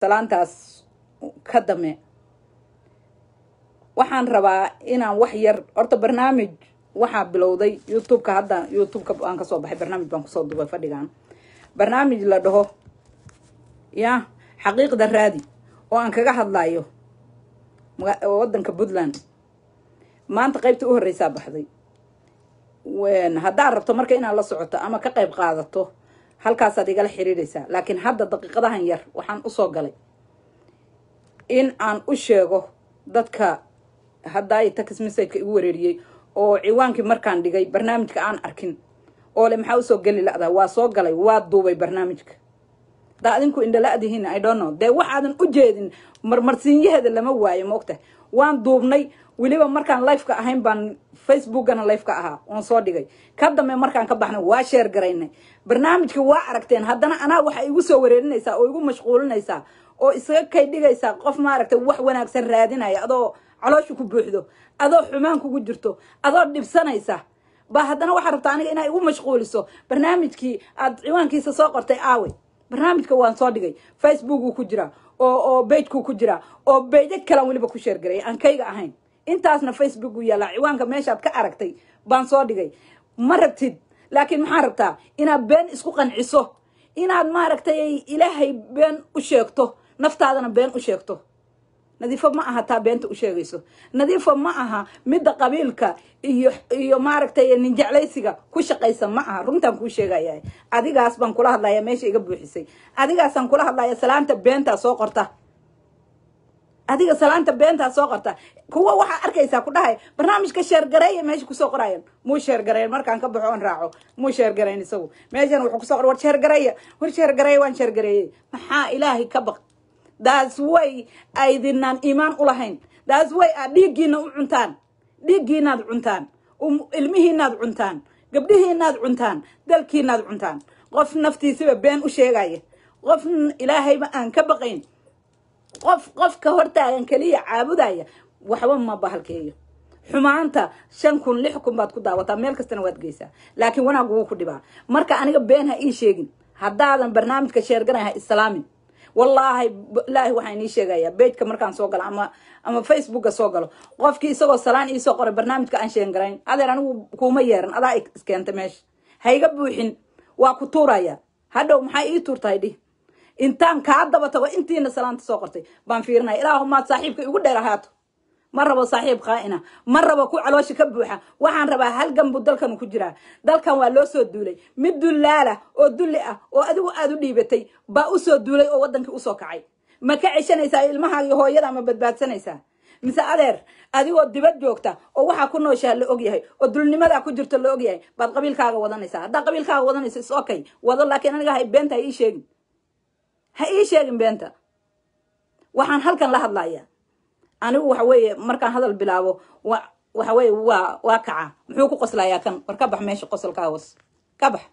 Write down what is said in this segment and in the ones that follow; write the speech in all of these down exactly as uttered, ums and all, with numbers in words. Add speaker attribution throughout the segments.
Speaker 1: salaantaas ka dame waxaan rabaa inaan wax yar horta barnaamij waxaa bilowday youtube-ka hadda youtube-ka aan kasoo baxay barnaamij baan kusoo dubay fadhigaan barnaamij la dhaho ya xaqiiqda raadi oo aan kaga hadlayo wadanka Puntland maanta qaybta u horeysaa baxday ween haddaa rabto marka inaad la socoto ama ka qayb qaadato halkaasaad igala xiriiraysaa laakiin hadda daqiiqadahan yar waxaan usoo galay in aan u sheego dadka hadda ay text message igu wareeriyay oo ciwaankii markaan dhigay barnaamijka aan arkin oo le maxaa usoo geli la'da waa soo galay waa duubay barnaamijka da adinku indhala'dihiin I don't know dee waxaadan u jeedin marmarsiinyaheeda lama waayo moogtahay waan duubnay weliba markaan live-ka ahayn baan facebookana live-ka ahaa oon soo dhigay ka dambe markaan ka baxnay waa share garaynay barnaamijka waa aragteen haddana anaa waxa igu soo wareerinaysaa oo igu mashquulinaysaa oo isaga kay dhigaysaa qof maaragtay wax wanaagsan raadinaya adoo caloosha ku buuxdo adoo xumaan kugu jirto adoo dhibsanaysa ba haddana waxaa rabtaa aniga inaa igu mashquuliso barnaamijkii aad ciwaankiisa soo qortay aawe barnaamijka waan soo dhigay facebookuu ku jira oo oo page-ku ku jira oo page kale waliba ku share garay aan kayga ahayn intaasna facebook yaala ciwaanka meeshaad ka aragtay baan soo dhigay ma rabtid laakiin maxaa rabtaa inaad been isku qanciso inaad maaragtay ilaahay been u sheegto naftaadana been u sheegto nadiifo ma aha taa beenta u sheegayso nadiifo ma aha midda qabiilka iyo iyo maaragtay nin jeclaysiga ku shaqaysan ma aha runtaan kuu sheegayaa adigaas baan kula hadlayaa meesha iga buuxisay adigaasaan kula hadlayaa salaanta beenta soo qorta adiga salaanta beenta soo qorta kuwa waxa arkaysaa ku dhahay barnaamijka share gareey meesha ku soo qorayaan muu share gareey markaan ka baxo on raaco muu share gareyn isagu meeshan wuxuu ku soo qoray war share gareey war share gareey waan share gareey maxaa ilaahay ka baq that's way aydinaan iimaan u lahayn that's way aad dhiiggiina u cuntaan dhiiggiinaad cuntaan ilmihiinaad cuntaan gabdhihiinaad cuntaan dalkiinaad cuntaan qof naftiisiba been u sheegaya qof ilaahayba aan ka baqayn qof qofka hortaagan kaliya caabudaya waxba ma bahalkeeyo xumaanta shan kun lix kun baad ku daawataa meel kastana waad geysaa laakiin wanaag wuu ku dhibaa marka aniga been ha ii sheegin haddaadan barnaamijka sheerganaya islaamin wallaahi ilaahi waxaan ii sheegayaa page-ka markaan soo galo ama ama facebook-ka soo galo qofkii isagoo salaan ii soo qoray barnaamijka aan sheegan garayn adeer anigu kuuma yeeran adaa iskeenta meesha ha iga buuxin waa ku tuuraya hadhow maxaa ii tuurtahay dhih intaan kaa daba tago intiina salaanta soo qortay baan fiirinaya ilaahumaad saaxiibka igu dheer ahaato ma rabo saaxiib qaa'ina ma rabo ku caloosha ka buuxa waxaan rabaa hal gambu dalkan ku jiraa dalkan waa loo soo duulay mid dullaala oo dulli ah oo adigu aad u dhiibatay baa u soo duulay oo wadankii u soo kacay ma ka ceshanaysaa ilmahaaga iyo hooyada ma badbaadsanaysaa mise adeer adigoo dibad joogta oo waxaa ku nooshaa la ogyahay oo dulnimadaa ku jirto la ogyahay baad qabiilkaaga wadanaysaa haddaa qabiilkaaga wadanayso is okay wado laakiin aniga hay beenta ha ii sheegin ha ii sheegin beenta waxaan halkan la hadlayaa anigu waxa weeye markaan hadal bilaabo waxa weeye waa waa kaca muxuu ku qoslayaa kan war ka bax meesha qosolkaa was ka bax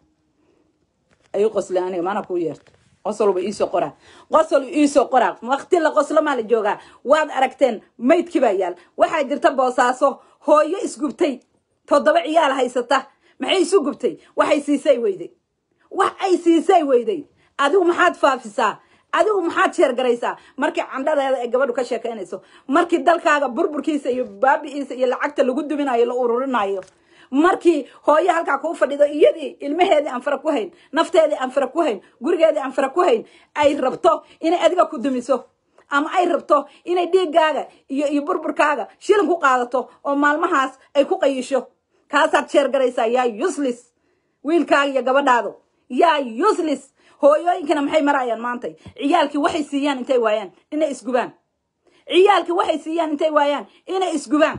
Speaker 1: ayuu qoslay aniga maana ku yeerto qosolba ii soo qoraa qosol ii soo qoraa waqti la qoslo ma la joogaa waad aragteen maydkii baa yaal waxaa jirta boosaaso hooyo isgubtay toddoba ciyaal haysata maxay isu gubtay waxay siisay weyday wax ay siisay weyday adigu maxaad faafisaa adigu maxaad sheer garaysaa markii candhadeeda ay gabadhu ka sheekaynayso markii dalkaaga burburkiisa iyo baabi'iisa iyo lacagta lagu duminayo la ururinayo markii hooyo halkaa kuu fadhido iyadii ilmaheedii aan fara ku hayn nafteedii aan fara ku hayn gurigeedii aan fara ku hayn ay rabto inay adiga ku dumiso ama ay rabto inay dhiiggaaga iyo iyo burburkaaga shilin ku qaadato oo maalmahaas ay ku qayisho kaasaad sheer garaysaa yaa useless wiilkaaga iyo gabadhaadu yaa useless hooyooyinkana maxay marayaan maantay ciyaalkii waxay siiyaan intay waayaan inay isgubaan ciyaalkii waxay siiyaan intay waayaan inay isgubaan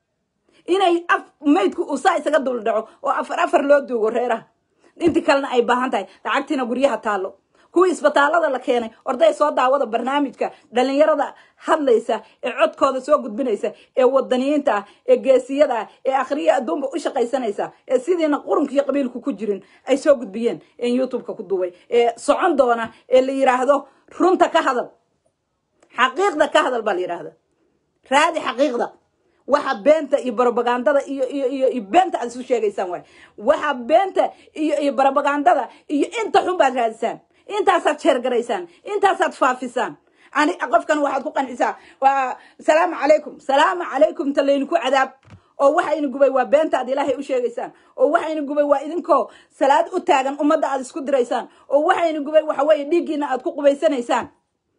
Speaker 1: inay af maydku usaa isaga dul dhaco oo afar afar loo duugo reeraha intii kalena ay baahan tahay lacagtiina guryaha taallo kuwii isbitaalada la keenay orday soo daawada barnaamijka dhalinyarada hadlaysa ee codkooda soo gudbinaysa ee wadaniyiinta ah ee geesiyada ah ee akhriya adduunba u shaqaysanaysa ee sidiina qurunka iyo qabiilku ku jirin ay soo gudbiyeen ee youtube-ka ku duubay ee socon doona ee la yiraahdo runta ka hadal xaqiiqda ka hadal baa la yiraahdo raadi xaqiiqda waxa beenta iyo propagandada iyo iyo iyo beenta aad isu sheegaysaan way waxa beenta iyo iyo propagandada iyo inta xun baad raadisaan intaasaad sheer garaysaan intaasaad faafisaan أنا أقف كان واحد كوكان إسا والسلام عليكم سلام عليكم تلينكو عذاب oo waxayna gubay waa beentaad ilaahay u sheegaysaan oo waxayna gubay waa idinko salaad u taagan umada aad isku diraysaan oo waxayna gubay waxa way dhigiina aad ku qubaysanaysaan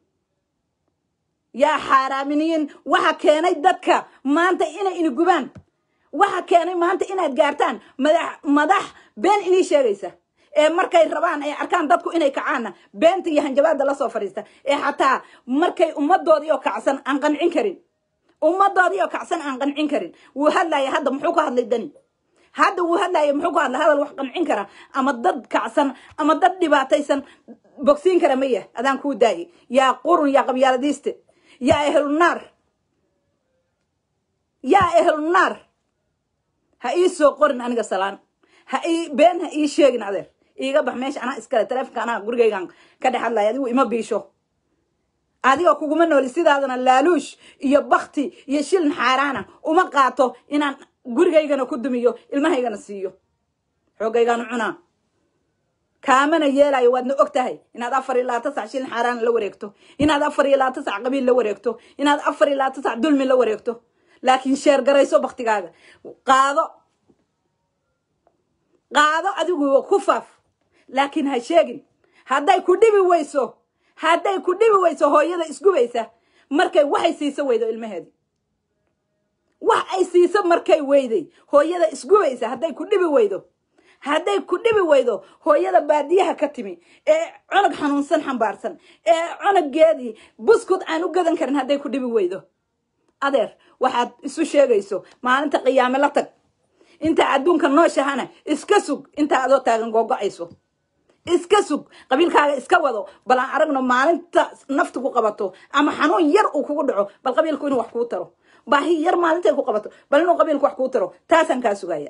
Speaker 1: yaa xaraaminiin waxa keenay dadka maanta inay in gubaan waxa keenay maanta inaad gaartaan madax madax been inii sheegaysa ee markay rabaan ay arkaan dadku inay kacaana beenta iyo hanjabaada la soo fariista ee xataa markay ummadoodii oo kacsan aan qancin karin ummadoodii oo kacsan aan qancin karin wuu hadlaaya hadda muxuu ka hadlay dani hadda wuu hadlaaya muxuu ka hadlay hadal wax qancin kara ama dad kacsan ama dad dhibaataysan bogsiin kara maya adaan ku daayay yaa qurun yaa qabyaaladiiste yaa ahlun naar yaa ahlun naar ha ii soo qorin aniga salaan ha ii been ha ii sheegin adeer iiga bax meesha anaa iskale taleefanka anaa gurigaygan ka dhex hadlaya adigu ima biisho adiga kuguma nooli sidaadana laaluush iyo bakti iyo shilin xaaraana uma qaato inaan gurigaygana ku dumiyo ilmahaygana siiyo xoogaygaan cunaa kaamana yeelayo waadna ogtahay inaad afar iyo labaatan sac shilin xaaraan la wareegto inaad afar iyo labaatan sac qabiil la wareegto inaad afar iyo labaatan sac dulmi la wareegto laakiin sheer garayso baktigaaga qaado qaado adigu ku faaf laakiin ha sheegin hadday ku dhibi weyso hadday ku dhibi weyso hooyada isgubaysa markay waxay siiso weydo ilmaheedi wax ay siiso markay weyday hooyada isgubaysa hadday ku dhibi weydo hadday ku dhibi weydo hooyada baadiyaha ka timi ee cunug xanuunsan xambaarsan ee cunuggeedii buskud aan u gadan karin hadday ku dhibi weydo adeer waxaad isu sheegayso maalinta qiyaame la tag inta adduunka nooshahana iska sug inta adoo taagan googo'ayso iska sug qabiilkaaga iska wado bal aan aragno maalinta naftu ku qabato ama xanuun yar uu kugu dhaco bal qabiilku inuu wax kuu taro baahi yar maalinta ku qabato bal inuu qabiilku wax kuu taro taasaan kaa sugaya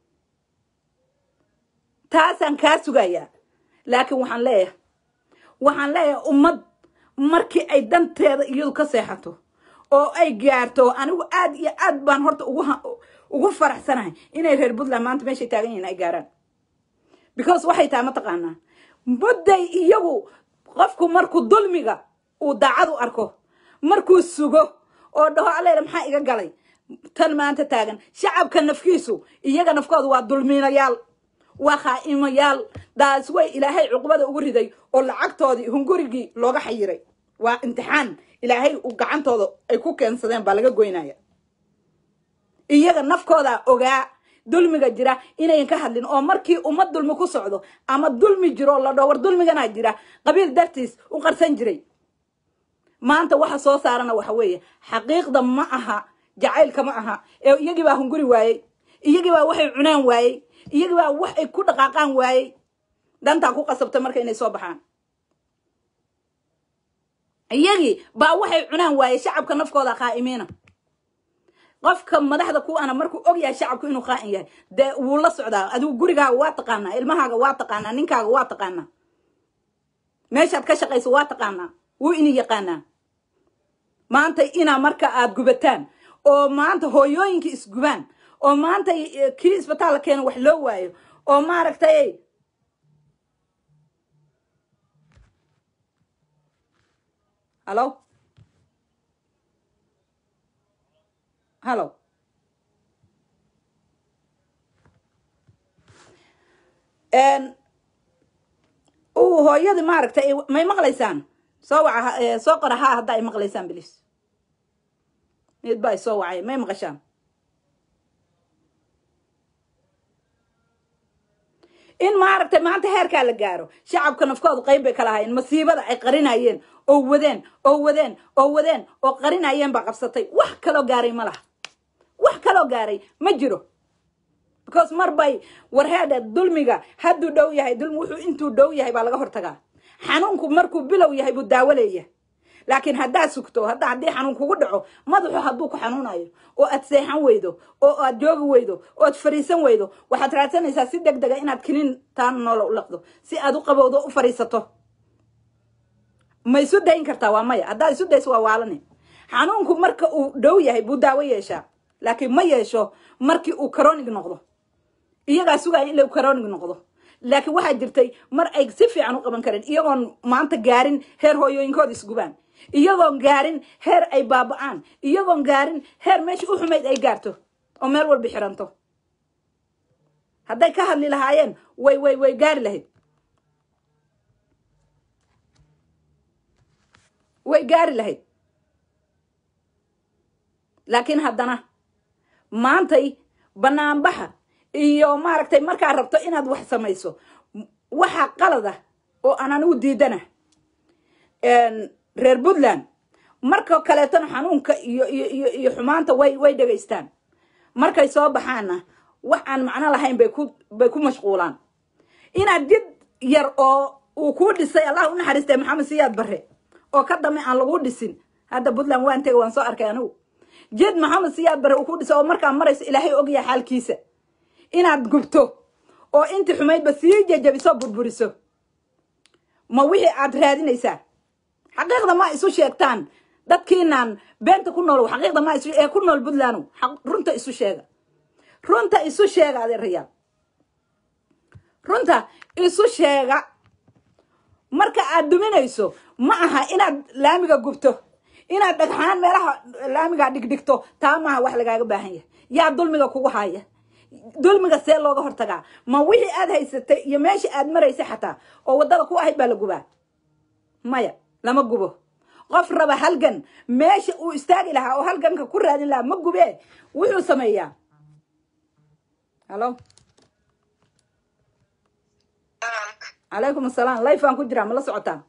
Speaker 1: taasaan kaa sugaya laakiin waxaan leeyahay waxaan leeyahay ummad markii ay danteeda iyadu ka seexato oo ay gaarto anigu aad iyo aad baan horta ugu ugu faraxsanahay inay reer Puntland maanta meesha taagan yihiin ay gaaraan because waxay tahay mataqaanaa mudday iyagu qofku markuu dulmiga uu daacad u arko markuu sugo oo dhaho alle maxaa iga galay tan maanta taagan shacabka nafkiisu iyaga nafkoodu waa dulminayaal waa khaa'imayaal daas way ilaahay cuqubada ugu riday oo lacagtoodii hungurigii looga xayiray waa imtixaan ilaahay uu gacantooda ay ku keensadeen baa laga goynaya iyaga nafkooda ogaa dulmiga jira inay ka hadlin oo markii ummad dulmi ku socdo ama dulmi jiro la dhawr dulmigana jira qabiil dartiis u qarsan jiray maanta waxa soo saarana waxa weeye xaqiiqda ma aha jacaylka ma aha ee iyagii baa hunguri waayay iyagii baa waxay cunaan waayay iyagii baa wax ay ku dhaqaaqaan waayay danta ku qasabta marka inay soo baxaan iyagii baa waxay cunaan waayay shacabka nafkooda qaa'imiina qofka madaxda ku ana markuu og yahay shacabku inuu qaa'in yahay de wuu la socdaa adigu gurigaaga waa taqaanaa ilmahaaga waa taqaanaa ninkaaga waa taqaanaa meeshaad ka shaqayso waa taqaanaa wuu ini yaqaanaa maanta inaa marka aad gubataan oo maanta hooyooyinka isgubaan oo maanta kii isbitaal keena wax loo waayo oo maaragtay hello hello en oo hooyada maaragtay may maqlaysaan soo waca soo qora ha hadda ay maqlaysaan bilis mid bay soo wacay may maqashaan in maaragtay maanta heerka la gaaro shacabka nafkoodu qayb bay kala hayeen masiibada ay qarinayeen oo wadeen oo wadeen oo wadeen oo qarinayeen ba qabsatay wax kale gaaray malaha wax kale gaaray ma jiro because marbay warheeda dulmiga haduu dhow yahay dulmi wuxuu intuu dhow yahay baa laga hortagaa xanuunku markuu bilow yahay buu daawo leeyahay laakiin haddaa sugto hadda haddii xanuun kugu dhaco madaxu hadduu ku xanuunayo oo aad seexan weydo oo aad joogi weydo oo aad fariisan weydo waxaad raadsanaysaa si degdega inaad kinin taan noola u laqdo si aad u qabowdo u fariisato ma isu dayn kartaa waa maya haddaa isu dayso waa waalane xanuunku marka uu dhow yahay buu daawo yeeshaa laakiin ma yeesho markii uu chronic noqdo iyagaa sugaya in la chronic noqdo laakiin waxaa jirtay mar ay si fiican u qaban kareen iyagoon maanta gaarin heer hooyooyinkooda isgubaan iyagoon gaarin heer ay baaba'aan iyagoon gaarin heer meesha u xumayd ay gaarto oo meel walba xiranto hadday ka hadli lahaayeen way way way gaari lahayd way gaari lahayd laakiin haddana maantay banaanbaxa iyo maaragtay markaa rabto inaad wax samayso waxa qalada oo aan anigu diidana reer Puntland marka kaleetana xanuunka iyo iyo iyo xumaanta way way dhageystaan markay soo baxaana wax aan macna lahayn bay ku bay ku mashquulaan inaad did yar oo uu ku dhisay Allah u naxariistay Maxamed Siyaad Barre oo ka damay aan lagu dhisin hadda Puntland waan tagay waan soo arkay anigu jid Maxamed Siyaad Barre uu ku dhisay oo markaa maraysa Ilaahay og yahay xaalkiisa inaad gubto oo intii xumaydba sii jajabiso burburiso ma wixii aad raadinaysaa xaqiiqda ma isu sheegtaan dadkiinaan beenta ku nool xaqiiqda ma isu ee ku nool Puntland runta isu sheega runta isu sheega adeeraya runta isu sheega marka aad duminayso ma aha inaad laamiga gubto inaad dhagxaan meelaha laamiga dhigdhigto taa ma wax lagaaga baahan yahay yaa dulmiga kugu haya dulmiga see looga hortagaa ma wixii aad haysatay iyo meesha aad maraysay xataa oo wadada ku ahayd baa la gubaa maya lama gubo qof raba halgan meesha uu istaagi lahaa oo halganka ku raadin lahaa ma gubee wuxuu sameeyaa halo عليكم السلام لايف aan ku jiraa ma la socotaa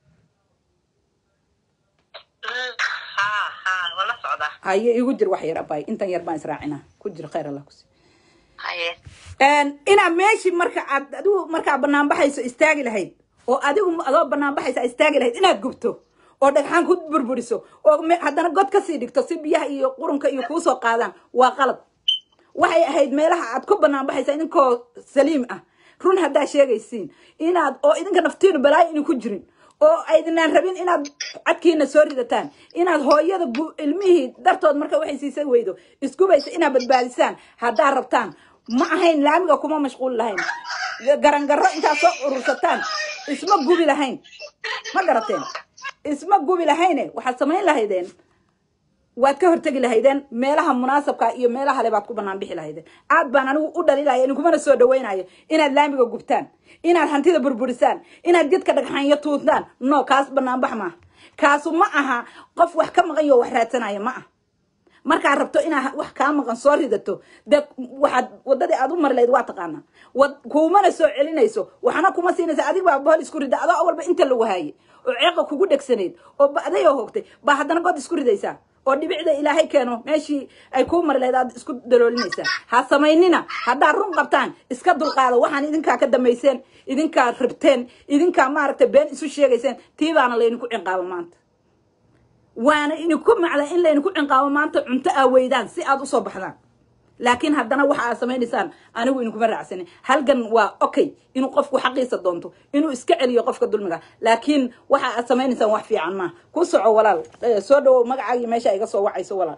Speaker 2: ha ha wala socda
Speaker 1: haye igu jir wax yar abay intan yar baan israacina ku jir khayr Allah ku si
Speaker 2: haye
Speaker 1: een ina meeshi marka aad adigu marka banaan baxayso istaagi lahayd oo adigu adoo banaan baxaysa istaagi lahayd inaad gubto oo dhagxaan ku burburiso oo haddana god ka sii dhigto si biyaha iyo qurunka iyo ku soo qaadaan waa qalad waxay ahayd meelaha aad ku banaan baxaysa idinkoo saliim ah run haddaa sheegaysiin inaad oo idinka naftiinu balaayo inu ku jirin oo aydinaan rabin inaad cadkiina soo ridataan inaad hooyada ilmihii dartood marka waxay siisay weydo iskubaysa inaad badbaadisaan haddaa rabtaan ma ahayn laamiga kuma mashquul lahayn garangarro intaad soo urursataan isma gubi lahayn ma garateen isma gubi lahayne waxaad samayn lahaydeen waad ka hortagi lahaydeen meelaha munaasabka iyo meelaha le baad ku banaan bixi lahaydeen aad baan anigu u dhaliilaya in kuma soo dhaweynayo inaad laamiga gubtaan inaad hantida burburisaan inaad jidka dhagxaanyo tuutaan no kaas banaan bax ma kaasu ma aha qof wax ka maqan iyo wax raadsanaya ma aha marka rabto inaad wax ka maqan soo ridato dad waxaad wadadii aad u marleed waa taqaana wad kuumana soo celinayso waxana kuma siinaysa adiga baa bool isku rida adoo awalba inta lagu haayay oo ceeqa kugu dhagsaneed oo baaday oo hoogtay ba haddana god isku ridaysaa oo dhibicda Ilaahay keeno meeshii ay ku marleed aad isku daloolinaysaa ha samaynina hadda run qabtaan iska dulqaado waxaan idinka ka dameyseen idinka rabteen idinka maaragtay been isu sheegayseen tiibaana leeynu ku cinqaabo maanta waana in ku macla in leeynu ku cinqaabo maanta cunto aweydaan si aad u soo baxdaan laakiin haddana waxa aad samaynaysaan anigu in kuma raacsanin halgan waa okay inuu qofku xaqiisa doonto inuu iska celiyo qofka dulmiga laakiin waxa aad samaynaysaan wax fiican ma ku soco walaal soo dhaw magacaaga meesha iga soo wacayso walaal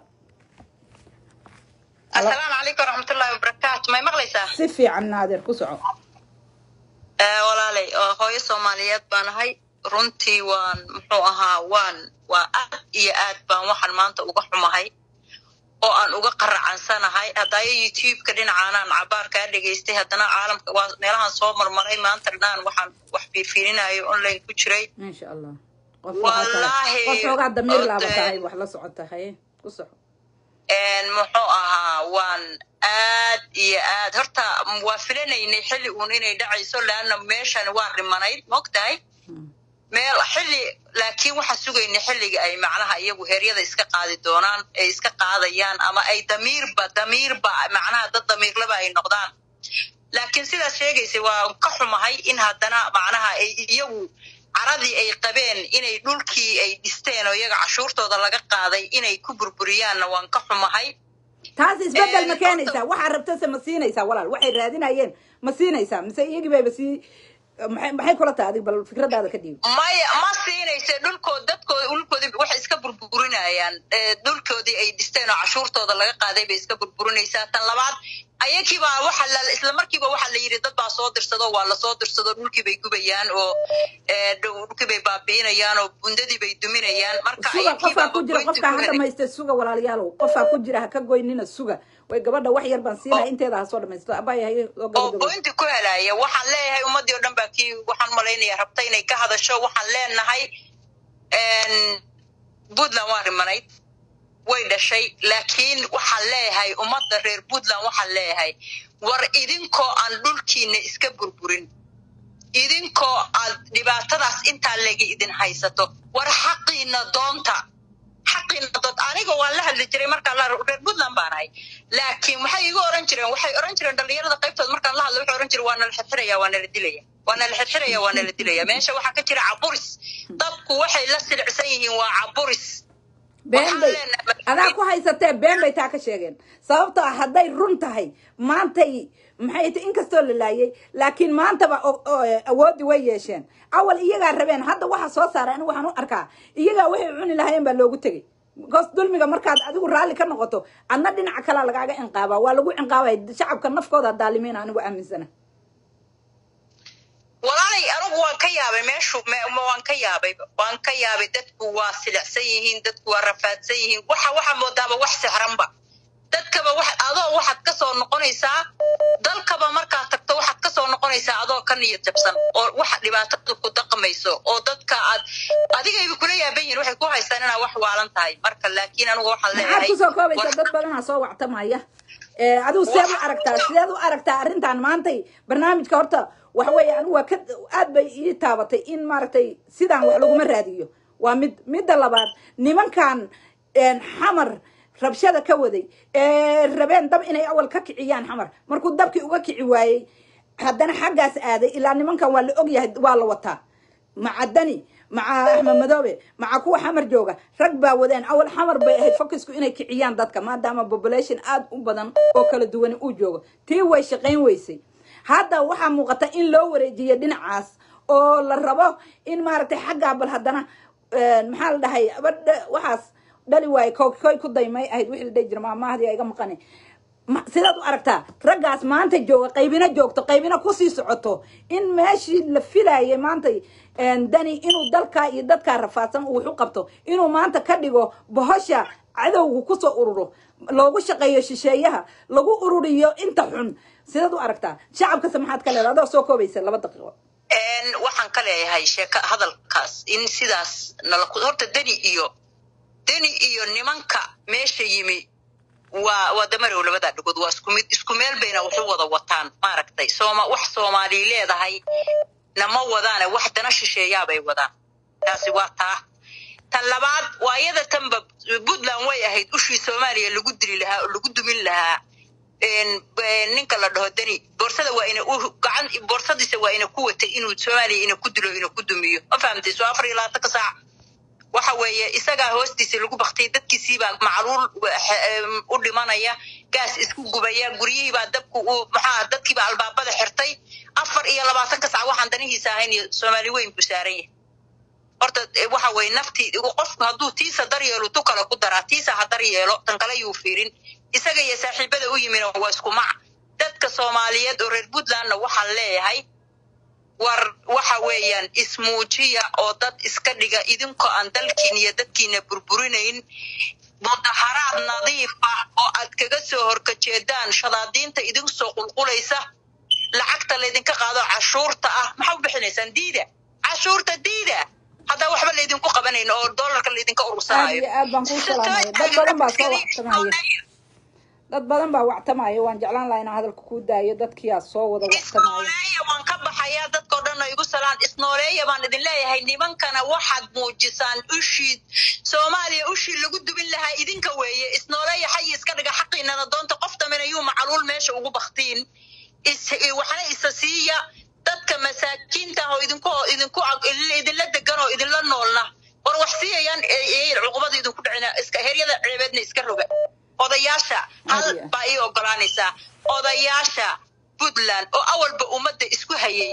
Speaker 2: assalaamu alaykum warahmatullahi wabarakatuh may maqlaysaa
Speaker 1: si fiican naadir ku soco
Speaker 2: ee walaalay oo hooyo Soomaaliyeed baan ahay runtii waan muxuu ahaa waan waa aad iyo aad baan waxaan maanta uga xumahay oo aan uga qaracansanahay haday YouTube ka dhinacaanaan cabaar ka dhageystay haddana caalamka waa meelahan soo marmaray maanta dhanaan waxaan wax fiirfiirinayo online ku jiray
Speaker 1: insha Allah wallahi qof xogaa damir laabatahay wax la socotahay ku soco
Speaker 2: een muxuu ahaa waan aad iyo aad horta waa filaynay xilli uun inay dhacayso laana meeshan waa rimanayd moogtahay meel xilli laakiin waxa sugaynay xilliga ay macnaha iyagu heeryada iska qaadi doonaan ay iska qaadayaan ama ay damiirba damiirba macnaha dad damiir laba ay noqdaan laakiin sida sheegaysay waa ka xumahay in haddana macnaha ay iyagu caradii ay qabeen inay dhulkii ay dhisteen oo iyaga cashuurtooda laga qaaday inay ku burburiyaanna waan ka xumahay
Speaker 1: taas isbedel ma keenaysaa waxa rabtay ma siinaysaa walaal waxay raadinayeen ma siinaysaa mise iyagii bay basi maxay kula tahay bal fikradaada ka dhiib
Speaker 2: maya ma siinaysa dhulkood dadkood dhulkood wax iska burburinaya burburinayaan dhulkoodii ay dhisteen oo cashuurtooda laga qaaday bay iska burburinaysaa tan labaad ayakiiba waxa la isla markiiba waxa la yiri dad baa soo dirsado waa la soo dirsado dhulkii bay gubayaan oo dhulkii bay baabiinayaan oo bundadii bay duminayaan marka
Speaker 1: ayakiiba ku jira qofka hadda maysta suga walaalayaal qofka ku jira ha ka goynina suga way gabadha wax yar baan siinaa inteeda ha soo dhamaysto abayahay oo
Speaker 2: gabadha oo inta ku helaya waxaan leeyahay ummadii oo dhan baa kii waxaan malaynayaa rabtay inay ka hadasho waxaan leenahay een Puntland waa rimanayd way dhashay laakiin waxaan leeyahay ummadda reer Puntland waxaan leeyahay war idinkoo aan dhulkiina iska burburin idinkoo aad dhibaatadaas intaa leegi idin haysato war xaqiina doonta xaqiina doonta aniga waan la hadli jiray markaan la reer Puntland baan ahay laakiin waxay iga oran jireen waxay oran jireen dhalinyarada qaybtood markaan la hadlo waxay oran jireen waa nala xirxiraya waa nala dilaya waa nala xirxiraya waa nala dilaya meesha waxa ka jira caburis dadku waxay la silcsan yihiin waa caburis
Speaker 1: been bay adaa ku haysatee been bay taa ka sheegeen sababtoo ah hadday run tahay maantay maxay tahay inkastoo la laayay laakiin maantaba awoodi way yeesheen awal iyagaa rabeen hadda waxa soo saaray anigu waxaan u arkaa iyagaa waxay cuni lahaayeen baa loogu tegey goos dulmiga markaad adigu raalli ka noqoto adna dhinaca kale lagaaga inqaabaa waa lagu inqaabay shacabka nafkooda daalimiin anigu aaminsana
Speaker 2: walaalay anigu waan ka yaabay meeshu waan ka yaabay waan ka yaabay dadku waa silacsan yihiin dadku waa rafaadsan yihiin waxa waxa moodaaba wax sixranba dadkaba wax adoo waxaad ka soo noqonaysaa dalkaba markaad tagto waxaad ka soo noqonaysaa adoo ka niyad jabsan oo waxa dhibaato ku dhaqmayso oo dadka aad adiga ay kula yaaban yihiin waxay ku haystaan inaa wax waalan tahay marka laakiin anigu waxaan leeyahay
Speaker 1: ku soo koobaysa dad badan soo wactamaya ee adigu seed u aragtaa seed u aragtaa arrintan maantay barnaamijka horta waxa weeye anigu waa ka aad bay ii taabatay in maaragtay sidaan wax laguma raadiyo waa mid midda labaad nimankan een xamar rabshada ka waday ee rabeen dab inay awal ka kiciyaan xamar markuu dabkii uga kici waayay haddana xaggaas aaday ilaa nimankan waa la og yahay waa la wataa macadani maca Axmed Madoobe maca kuwa xamar jooga rag baa wadeen awal xamar bay ahayd focusku inay kiciyaan dadka maadaama population aad u badan oo kala duwan uu joogo tii way shaqayn weysay hadda waxa muuqata in loo wareejiyo dhinacaas oo la rabo in maaragtay xagga bal haddana maxaa la dhahay waxaas dhali waay koy ku daymay ahayd wixii la dhihi jiray maamahdii iga maqanay sidaad u aragtaa raggaas maanta jooga qaybina joogto qaybina kusii socoto in meeshii la filayay maanta dani inuu dalka iyo dadka rafaadsan uu wuxuu qabto inuu maanta ka dhigo bohosha cadowgu kusoo ururo loogu shaqeeyo shisheeyaha lagu ururiyo inta xun sidaad u aragtaa shacabka maxaad ka leedahay adoo soo koobaysa laba daqiiqo
Speaker 2: een waxaan ka leeyahay sheeka hadalkaas in sidaas nala horta dani iyo dani iyo nimanka meesha yimi waa wadamada labada dhagood waa isku mid isku meel bayna wax u wada wataan maaragtay Sooma wax Soomaali leedahay nama wadaan wax dana shisheeyaa bay wadaan taasi waa taa tan labaad waa iyada tanba Puntland way ahayd ushii Soomaaliya lagu diri lahaa oo lagu dumin lahaa een ninka la dhaho dani boorsada waa ina u gacan boorsadiisa waa ina ku watay inuu Soomaaliya ina ku dilo ina ku dumiyo ma fahamtay soo afar iyo labaatan saac waxa weeye isaga hoostiisa lagu baqtay dadkiisii baa macluul u dhimanaya gaas isku gubaya guriyihii baa dabku uu maxaa dadkii baa albaabada xirtay afar iyo labaatan saac waxaan danihiisa ahayn Soomaali weyn ku saaran yahay horta waxa weeye nafti qofku hadduu tiisa daryeelo tu kala ku daraa tiisa ha daryeelo tan kale yuu fiirin isaga iyo saaxiibada u yimina waa isku mac dadka Soomaaliyeed oo reer Puntland waxaan leeyahay war waxa weeyaan ismuujiya oo dad iska dhiga idinko aan dalkiin iyo dadkiina burburinayn mudaharaad nadiif ah oo aad kaga soo horkajeedaan shadaadiinta idin soo qulqulaysa lacagta la idinka qaado cashuurta ah maxaa u bixinaysaan diida cashuurta diida hadda waxba la idinku qabanayno oo dollarka la idinka urursanayo
Speaker 1: aad baan ku salaamay dad badan baa soo wactamaya dad badan baa wactamaya waan jeclaan lahaa inaan hadalka ku daayo dadkii soo wada wactamaya
Speaker 2: waan ka baxayaa dadka oo dhan ay igu salaan isnooleeya baan idin leeyahay nimankana waxaad muujisaan ushii Soomaaliya ushii lagu dubin lahaa idinka weeye isnooleeya xay iska dhiga xaqiinana doonta qof taminayu macluul meesha ugu baqtiin is waxana isa siiya dadka masaakiinta oo idinku idinku idin la degan oo idin la noolna war wax siiyaan ee cuqubada idinku dhicina iska heryada ceebeedna iska roga odayaasha hal baa ii ogolaanaysa odayaasha Puntland oo awalba umada isku hayay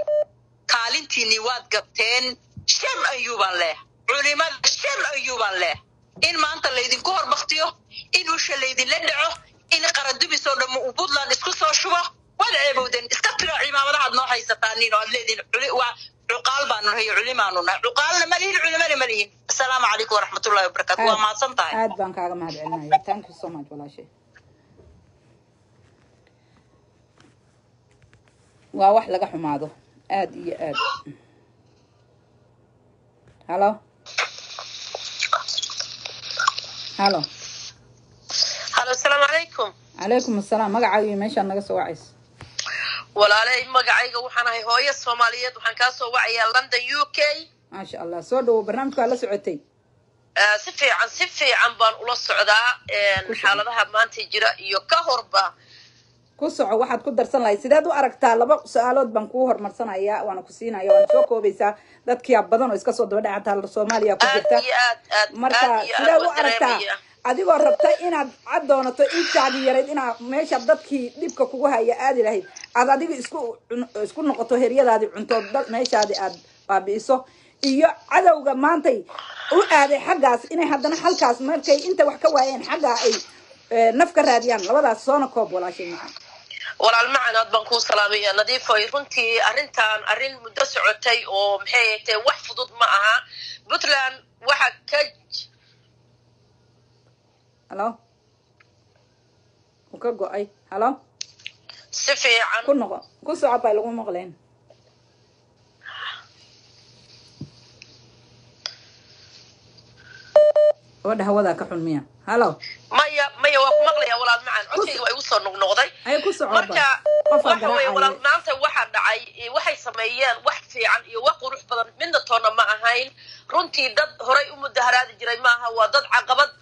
Speaker 2: kaalintiini waad gabteen shan ayuuban leh culimada shan ayuuban leh in maanta laydinku horbaktiyo in usha laydinla dhaco in qaradubis oo dhammo uu puntland isku soo shubo waad ceebowden iska tiro cimaamadahaad noo haysataaniin oo aad leediin waa cuqaal baanu nahay culimaanu nahay cuqaalna ma lihin culimana ma lihin assalaamu calaykum waraxmatullahi wabarakaatu waa mahadsan tahay
Speaker 1: aad baan kaaga mahad celinaya thank you so much walaashay waa wax laga xumaado aad iyo aad halo halo
Speaker 3: halo assalaamu calaykum
Speaker 1: calaykum assalaam magacaaga meeshaan naga soo wacaysa
Speaker 3: walaalay magacayga waxaan ahay hooyo Soomaaliyeed waxaan ka soo wacayaa London U K
Speaker 1: maasha Allah soo dhawo barnaamijka la socotay
Speaker 3: ee si fiican si fiican baan ula socdaa een xaaladaha maanta jira iyo ka horba
Speaker 1: ku soco waxaad ku darsan lahayd sidaad u aragtaa laba su'aalood baan ku hormarsanayaa waana ku siinayaa waan soo koobaysaa dadkii badan oo iska soo daba dhacay Soomaaliya ku jirta marka sidaad u aragtaa adigoo rabta inaad cad doonato intaadii yareed inaad meesha dadkii dhibka kugu haya aadi lahayd aad adiga isku isku noqoto heryadaadii cunto meeshaadii aad baabi'iso iyo cadowga maantay u aaday xaggaas inay haddana halkaas markay inta wax ka waayeen xagga ay nafka raadiyaan labadaas soona koob walaashay macaan
Speaker 3: walaal macaan aad baan ku salaamaya nadiifo runtii arrintan arrin muddo socotay oo maxay tahay wax fudud ma aha Puntland waxa ka
Speaker 1: halo uka go'ay halo
Speaker 3: si fiican
Speaker 1: ku noqo ku soo cabay lagu maqleen wada hawada ka xun miya halo
Speaker 3: maya maya waa ku maqlaya walaal macaan codkayga way ugu soo noqnoqday
Speaker 1: ay ku soo
Speaker 3: marka waxa way walaal maanta waxa dhacay waxay sameeyeen wax fiican iyo wax qurux badan midna toona ma ahayn runtii dad horay u mudaharaadi jiray ma aha waa dad caqabad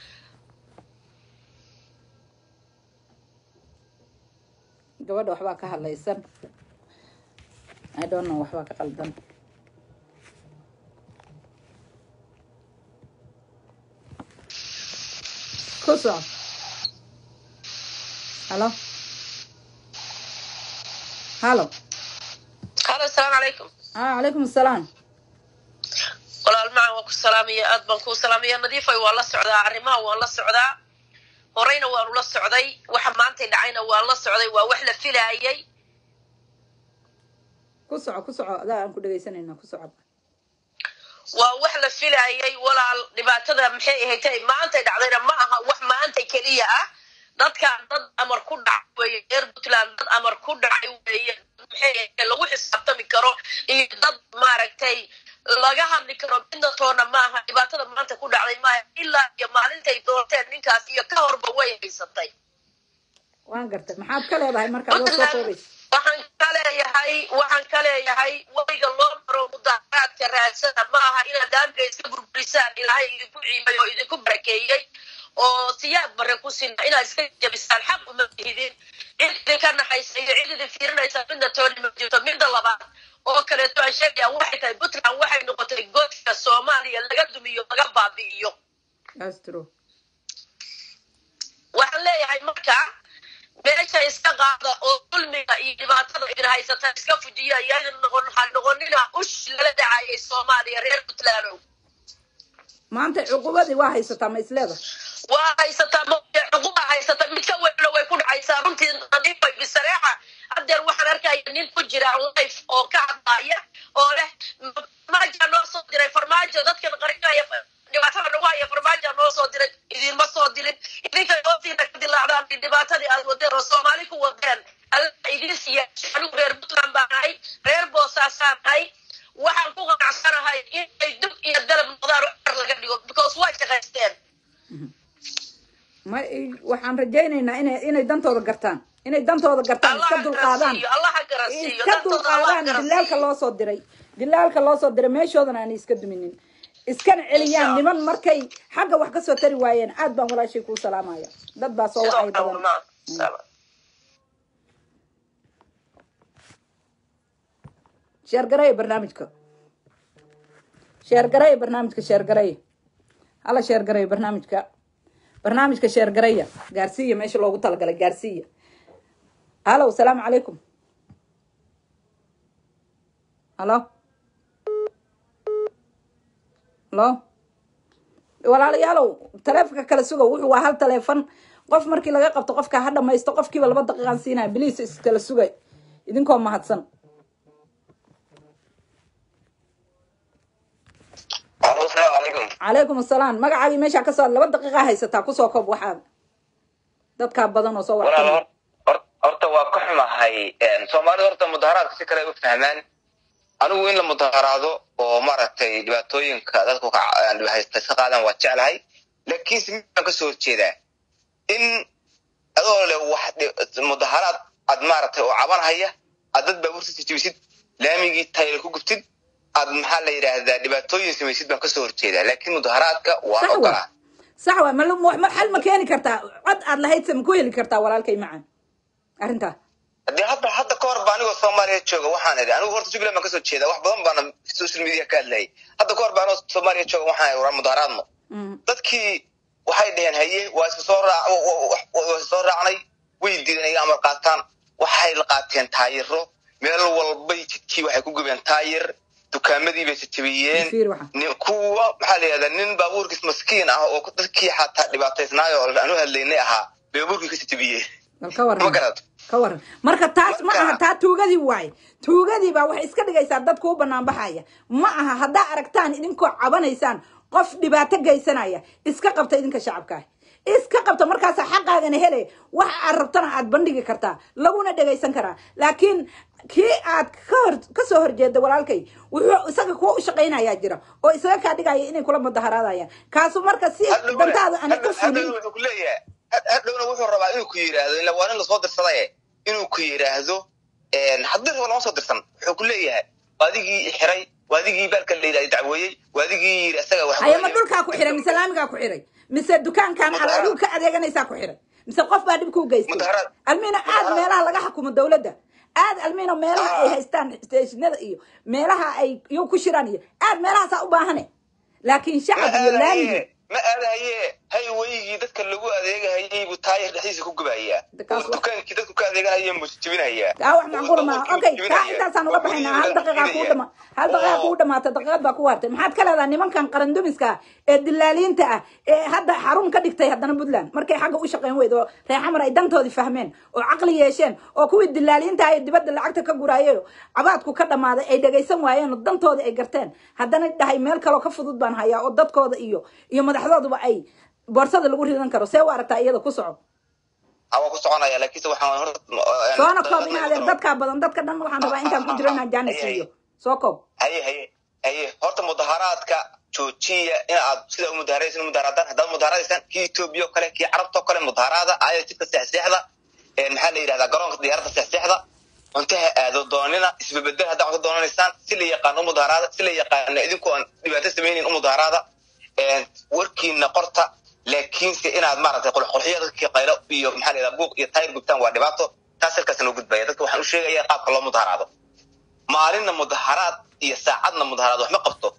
Speaker 1: gabadha waxba ka hadlaysan I don't know waxba ka qaldan kuso halo halo
Speaker 3: halo assalaamu calaykum
Speaker 1: ah calaykum assalaam
Speaker 3: walaal macaan waa ku salaamaya aad baan ku salaamaya nadiifay waa la socdaa arrimaha waan la socdaa horeyna waan ula socday waxa maanta dhacayna waan la socday waa wax la filaayay
Speaker 1: ku soco ku soco adaa aan ku dhageysanayna ku soco
Speaker 3: waa wax la filaayay walaal dhibaatada maxay ahayd maanta dhacdayna ma aha wax maanta kaliya ah dadka dad amar ku dhacay reer Puntland dad amar ku dhacay weeye maxay lagu xisaabtami karo iyo dad maaragtay laga hadli karo midna toona ma aha dhibaatada maanta ku dhacday ma ilaa iyo maalintay doorteen ninkaas iyo ka horba way haysatay
Speaker 1: waan gartay maxaad ka leedahay marka loo soo koobay
Speaker 3: waxaan ka leeyahay waxaan ka leeyahay wayga loo maro mudaharaadka raadsada ma aha inaad daamka iska burburisaan ilaahay idinku ciimay oo idinku barakeeyey oo siyaad bare ku sinna inaad iska jabisaan xaq uma hidin cid idinka naxaysa iyo cid idin fiirinaysa midna toona ma jirto midda labaad oo kaleeto aan sheegaya waxay tahay Puntland waxay noqotay godka Soomaaliya laga dumiyo laga baabi'iyo
Speaker 1: astro
Speaker 3: waxaan leeyahay marka meesha iska qaada oo dulmiga iyo dhibaatada idin haysata iska fujiya ayaan noqon hal noqonina ush la dhacay Soomaaliya reer Puntland
Speaker 1: maanta cuqubadii waa haysataa ma isleeda
Speaker 3: waa haysataa cuquba haysata mid ka weyn way ku dhacaysaa runtii nadiifay bisreexa hadeer waxaan arkaya nin ku jira live oo ka hadlaya oo leh farmaajo noo soo diray farmaajo dadkan qarinaya dhibaatada nagu haya farmaajo noo soo diray idinma soo dilin idinka ooftiina ka dilaacdaan dhibaatadii aad wadeen oo Soomaali ku wadeen alla idin siiya anigu reer Puntland baan ahay reer Boosaasan ahay waxaan ku qanacsanahay in ay dib iyo dalab noqdaan laga dhigo because way shaqaysteen
Speaker 1: ma waxaan rajaynaynaa inay inay dantooda gartaan inay dantooda gartaan iska dulqaadaan iska dulqaadaan dilaalka loo soo diray dilaalka loo soo diray meeshoodana aan iska duminin iskana celiyaan niman markay xagga wax ka soo tari waayeen aad baan walaashay ku salaamaya dad baa soo wacay badan sheer garay barnaamijka sheer garay barnaamijka sheer garay hala sheer garay barnaamijka barnaamijka sheer garaya gaarsiiya meesha loogu talagalay gaarsiiya halo salaamu calaykum halo halo walaalayaalow taleefanka kala suga wuxuu waa hal taleefan qof markii laga qabto qofka ha dhamaysto qofkiiba laba daqiiqan siinaya biliis iskala sugay idinkoo mahadsan
Speaker 4: السلام عليكم.
Speaker 1: calaykum assalaam magacaagii meesha ka soo laba daqiiqa haysataa kusoo koob waxaa dadka badan oo soo
Speaker 4: walaal
Speaker 1: warqan
Speaker 4: hor- horta waa ka xumahay een Soomaalida horta mudaharaadka si kale u fahmaan anigu in la mudaharaado oo maaragtay dhibaatooyinka dadku ka aan haysta ka qaadan waa jeclahay laakiin si aan ka soo jeedaa in adoo le wax dhi- mudaharaad ad maaragtay oo caban haya ad dad baabuurta tijibisid laamigii tayl ku gubtid ad maxaa la yiraahdaa dhibaatooyin samaysid baan ka soo horjeedaa laakiin mudaharaadka waa
Speaker 1: sax
Speaker 4: ogolaa
Speaker 1: waa sax waa ma ma xal ma keeni kartaa cod aad lahayd sam ku heli kartaa walaalkay macaan arrintaa
Speaker 4: hadii hadda hadda ka hor baa anigoo Soomaaliya jooga waxaan idhi anigu horta Jubilee ma ka soo jeeda wax badan baan social media ka hadlay hadda ka hor baan anigoo Soomaaliya jooga waxaan idhi war mudaharaadno dadkii waxay dhaheen haye waa isku soo raac waa soo raacnay way diidanay amar qaataan waxay la qaateen taayiro meel walba jidkii waxay ku gubeen taayir dukaamadii bay tibiyeen
Speaker 1: fiir waxa
Speaker 4: nin kuwa maxaa la yiraahdaa nin baabuurkiis maskiin ah oo dadkii xataa dhibaataysnaayo oo aanu hadlaynay ahaa baabuurkii ka tibiyeen
Speaker 1: bal ka waran
Speaker 4: ma garad
Speaker 1: ka waran marka taas ma aha taa tuugadii waay tuugadii baa waxay iska dhigaysaa dadku u banaan baxaya ma aha haddaa aragtaan idinkoo cabanaysaan qof dhibaato geysanaya iska qabta idinka shacabka ah iska qabta markaas xaqaagana hele wax aad rabtana aad bandhigi kartaa laguna dhageysan karaa laakiin kii aad ka hor ka soo horjeeda walaalkay wuxuu isaga kuwa u shaqeynayaa jira oo isaga ka dhigaya inay kula mudaharaadayaan kaasu marka si dantaada aan ka fulin
Speaker 4: wuxuu ku leeyahay hadhowna wuxuu rabaa inuu ku yiraahdo ila waa in la soo dirsaday inuu ku yiraahdo een haddii rabo loo soo dirsan wuxuu ku leeyahay waadigii xiray waadigii balka la yiraahdo dacweeyay waadigii yiri asaga wax
Speaker 1: ayama dhulka ku xiray mise laamiga ku xiray mise dukaankan aad adigu ka adeeganaysaa ku xiray mise qof baa dhib ku geystay almiina aad meelaha laga xukumo dawladda aad almiina meelaha ay haystaan stationada iyo meelaha ay iyo ku shiraan iyo aad meelahaas u baahan laakiin shacab iyo laamiga
Speaker 4: ma aadaye hay wayigi dadka lagu adeegayay buu taayir dhaxdiisa ku gubayaa dukaankii dadku ka adeeganayay mujtibinaya
Speaker 1: taa wax macquul ma okay taa intaasaan uga baxaynaa hal daqiiqa ku dhama hal daqiiqa ku dhamaata daqiiqad baa ku wartay maxaad ka leedahay nimankan qaran dumiska ee dilaaliinta ah ee hadda xarun ka dhigtay haddana Puntland markay xagga u shaqeyn weydo reer xamar ay dantoodii fahmeen oo caqli yeesheen oo kuwii dilaaliinta ay dibadda lacagta ka guraayeen cabaadku ka dhamaaday ay dhageysan waayeen oo dantoodii ay garteen haddana dhahay meel kale oo ka fudud baan hayaa oo dadkooda iyo iyo madaxdooduba ay boorsada lagu ridan karo see u aragtaa iyada ku soco
Speaker 4: awa ku soconaya laakiin waxaan hor
Speaker 1: soona koob inaad dadka badan dadka dhan waxaan rabaa intaan ku jiro inaan jaanis siiyo soo koob
Speaker 4: haye haye haye horta mudaharaadka joojiya in aad sida mudaharaysan mudaharaadaan hadda mudaharaadaysan kii Itoobiya kale kii Carabta kale mudaharaada ay jidka saxseexda ee maxaa la yiraahdaa garoonka diyaaradda saxseexda intaha aado doonina isbedel hadda wax doonaysaan si la yaqaan mudaharaada si la yaqaan idinku aan dhibaato sameeyeen mudaharaada ee warkiina qorta laakiin si inaad maaragtay qulqulxiyada ka qaylo iyo maxaa la yiraahdaa buuq iyo tayr gubtaan waa dhibaato taasirkaas loo gudbaya dadka waxaan u sheegayaa qaabka loo mudaharaado maalinna mudaharaad iyo saacadna mudaharaad wax ma qabto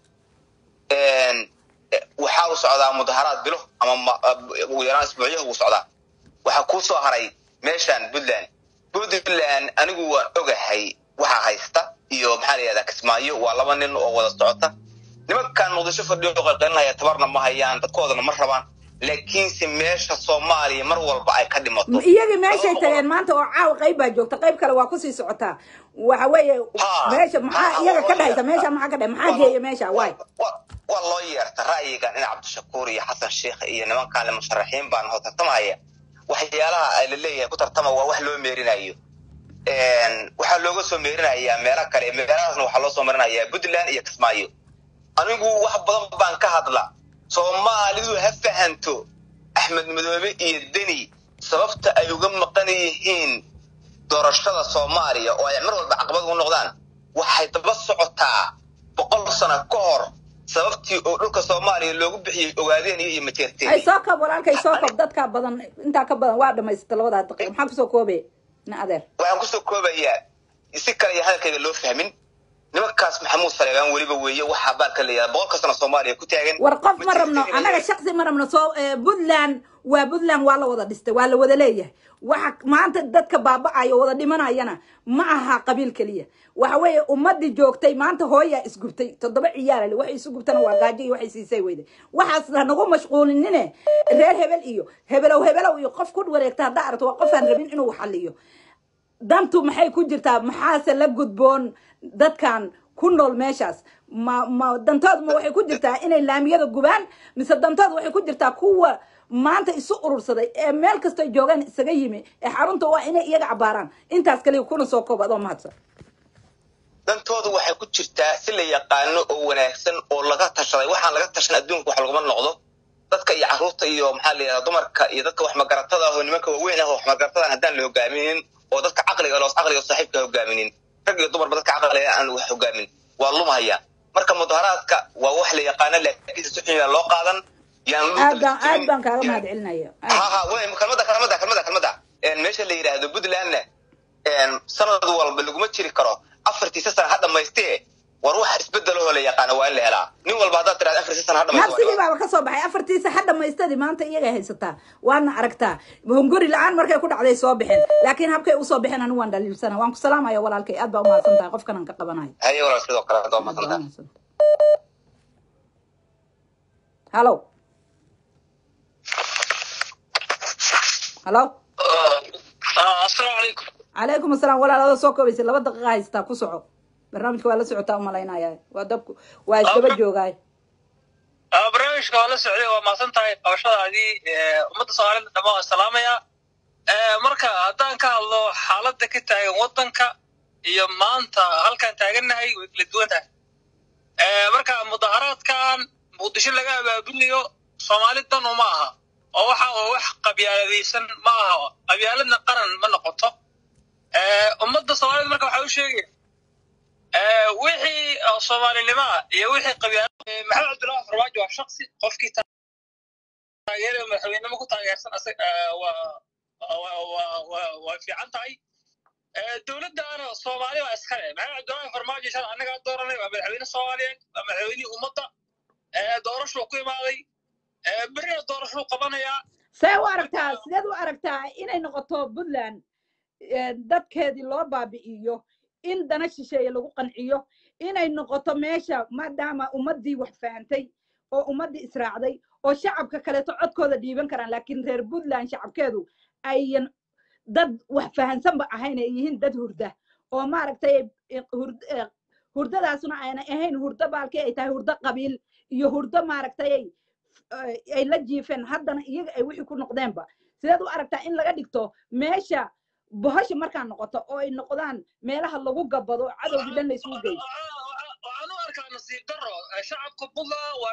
Speaker 4: een waxa uu socdaa mudaharaad bilo ama ugu yaraan isbuuciyo uu socdaa waxa ku soo haray meeshan Puntland Puntland anigu waan ogahay waxa haysta iyo maxaa la yiraahdaa Kismaayo waa laba nin oo wada socota nimankan Muqdisho fadhiyo qalqalinaya tabarna ma hayaan dadkoodana ma rabaan laakiin si meesha Soomaaliya mar walba ay ka dhimato
Speaker 1: iyaga meesha tageen maanta oo caaw qayb baa joogta qayb kale waa ku sii socotaa waxa weeye meesha maxaa iyaga ka dhayta meesha maxaa ka dhay maxaa geeyo meesha way
Speaker 4: waa loo yeerta ra'yigan in Cabdishakuur iyo Xasan Sheekh iyo nimankan la musharaxiin baan hor tartamaya waxyaalaha ay leeyahay ku tartama waa wax loo meerinayo een waxa looga soo meerinayaa meelo kale meelahaasna waxa loo soo marinayaa Puntland iyo Kismaayo anigu wax badan baan ka hadla Soomaalidu ha fahanto Axmed Madoobe iyo Deni sababta ay uga maqan yihiin doorashada Soomaaliya oo ay mar walba caqabad u noqdaan waxay daba socotaa boqol sano ka hor sababtii oo dhulka Soomaaliya loogu bixiyay ogaadeen iyo mateerteen
Speaker 1: ay soo koob walaalkay soo koob dadka badan inta ka badan waa dhamaystay labada daqiiqo maxaa ku soo koobay na adeer
Speaker 4: waxaan ku soo koobayaa si kale iyo hadalkayga loo fahmin nimankaas Maxamuud Saleebaan waliba weeye waxa baalka leeyahay boqolka sano Soomaaliya ku taagan
Speaker 1: war qof ma rabno anaga shakhsi ma rabno soo Puntland waa Puntland waa la wada dhistay waa la wada leeyahay waxa maanta dadka baaba'ayo wada dhimanayana ma aha qabiil kaliya waxa weeye ummadii joogtay maanta hooya isgubtay toddoba ciyaar waxay isu gubtana waa gaajo iyo waxay siisay weyday waxaas nagu mashquulinine reer hebel iyo hebelow hebelow iyo qof ku wareegta hada aragto waa qof aan rabin inuu xalliyo dantu maxay ku jirtaa maxaase la gudboon dadkan ku nool meeshaas ma ma dantood ma waxay ku jirtaa inay laamiyada gubaan mise dantood waxay ku jirtaa kuwa maanta isu urursaday ee meel kasta joogan isaga yimi ee xarunta waa inay iyaga cabaaraan intaas kaliya kuna soo koobado mahadsan
Speaker 4: dantoodu waxay ku jirtaa si la yaqaano oo wanaagsan oo laga tashaday waxaan laga tashan adduunka wax lagu noqdo dadka iyo caruurta iyo maxaa la yiraahdaa dumarka iyo dadka wax magaratada ah oo nimanka waaweyn ah oo wax magaratada hadaan la hogaaminin oo dadka aqliga loo aqliga saaxiibka hogaaminin rag iyo dumar dadka aqliga aan wax hogaamin waa lumaya marka mudaharaadka waa wax la yaqaan laakiin si xun loo qaadan yaan
Speaker 1: aad aad baan kaaga mahad celinaya
Speaker 4: ha ha way kalmada kalmada kalmada kalmada een meesha la yiraahdo Puntland een sanad walba lagu ma jiri karo afartii sano hadda maystee war wax isbedelo oo la yaqaan waa in la helaa nin walba hada tiraad afartii sano hadda maystee
Speaker 1: nafsiga baa ka soo baxay afartii sano hadda maystay maanta iyaga haysataa waana aragtaa hunguri la'aan markay ku dhacday soo bixin laakiin habkay u soo bixin anigu waan dhaliilsana waan ku salaamayaa walaalkay aad baa u mahadsantahay qofkan aan ka qabanayo
Speaker 4: haye walaal sidoo kale aad u mahadsantahay
Speaker 1: hello hello
Speaker 5: السلام عليكم
Speaker 1: عليكم السلام ولا لا سoo koobaysa laba daqiiqo haysta ku soco barnaamijka waa la socotaa u maleynaya waa dabku waa isdaba joogay
Speaker 5: aa barnaamijka waa la socday waa maasan tahay qabashadaadii ummadda Soomaaliyeed dhamaan salaamaya ee marka hadaan ka hadlo xaaladda ka taagan wadanka iyo maanta halkan taaganahay way kala duwan tahay ee marka mudaharaadkan muqdisho laga abaabuliyo Soomaalidan uma aha oo waxa oo wax qabyaaladaysan ma aha qabyaaladna qaran ma noqoto ee ummadda Soomaaliyeed marka waxa uu sheegay ee wixii Soomaalinimo iyo wixii qabyaalad maxamed Cabdullaahi Farmaajo waa shakhsi qofkii taageero madaxweynimo ku taageersan waa waa waa fiican tahay ee dawladdaana Soomaaliya waa iska leh maxamed Cabdullaahi Farmaajo shan anaga dooranay waa madaxweyne Soomaaliyeed waa madaxweynihii ummadda ee doorasho ku imaaday ee bariga doorasho qabanaya
Speaker 1: say u aragtaa sideed u aragtaa inay noqoto Puntland dadkeedii loo baabi'iyo in dana shisheeye lagu qanciyo inay noqoto meesha maadaama ummadii wax fahantay oo ummadii israacday oo shacabka kale codkooda dhiiban karaan laakiin reer Puntland shacabkeedu ayan dad wax fahansan ba ahayn ay yihiin dad hurda oo maaragtay hurdadaasuna ayna ahayn hurdo baalkii ay tahay hurdo qabiil iyo hurdo maaragtay ay la jiifeen haddana iyaga ay wixii ku noqdeenba sideed u aragtaa in laga dhigto meesha bohosha markaa noqoto oo ay noqdaan meelaha lagu gabado cadowgii dhan la isugu geeyo
Speaker 5: waxaan u arkaa nasiib darro shacabka Puntland waa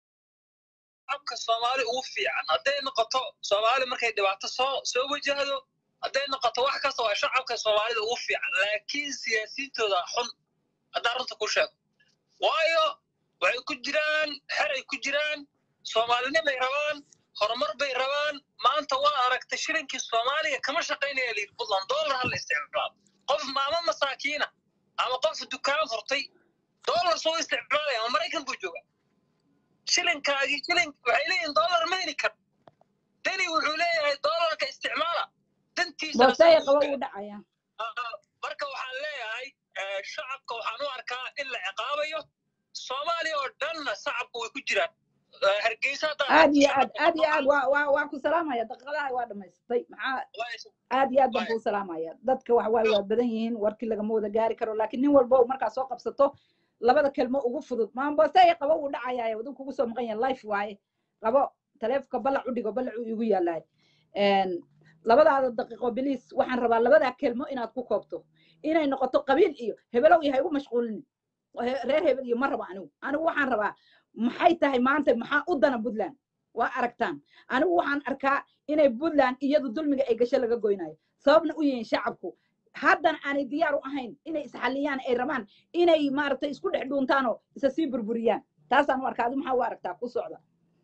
Speaker 5: shacabka Soomaali ugu fiican hadday noqoto Soomaali markay dhibaato soo soo wajahdo hadday noqoto wax kasta waa shacabka Soomaalida ugu fiican laakiin siyaasiyiintooda xun haddaan runta ku sheego waayo waxay ku jiraan xeray ku jiraan Soomaalina bay rabaan horumar bay rabaan maanta waa aragtay shilinkii Soomaaliya kama shaqeynaya liir Puntland dollar hal isticmaal qof maama masaakiina ama qof dukaan furtay dollar soo isticmaalaya ama Mareykan buu joogaa shilinkaagi shilin waxay leeyihiin dollar ma heli kar dani wuxuu leeyahay dollarka isticmaala dantiisa
Speaker 1: boosay qabo u dhacaya
Speaker 5: marka waxaan leeyahay shacabka waxaan u arkaa in la ciqaabayo Soomaaliya oo dhan shacabku way ku jiraan hargeysa
Speaker 1: aad iyo aad aad iyo aad waa waa waa ku salaamaya daqiiqadaha waa dhamaystay maxaa aad iyo aad baan ku salaamaya dadka wax way waa badan yihiin warkii laga mooda gaari karo laakiin nin walba marka soo qabsato labada kelmo ugu fudud maan boosay qabo u dhacaya waduu kugu soo maqan yahay life waaye qabo taleefka balac u dhigo balac igu yaalaay een labadaada daqiiqo bilis waxaan rabaa labada kelmo inaad ku koobto inay noqoto qabiil iyo hebelow yahay ugu mashquulin reer hebel iyo ma raba anigu anigu waxaan rabaa maxay tahay maanta maxaa u dana Puntland waa aragtaan anigu waxaan arkaa inay Puntland iyadu dulmiga ay gashay laga goynayo sababna u yihiin shacabku haddana aanay diyaar u ahayn inay isxaliyaan ay rabaan inay maaragtay isku dhex dhuuntaanoo isa sii burburiyaan taasaan u arkaa adu maxaa u aragtaa ku socda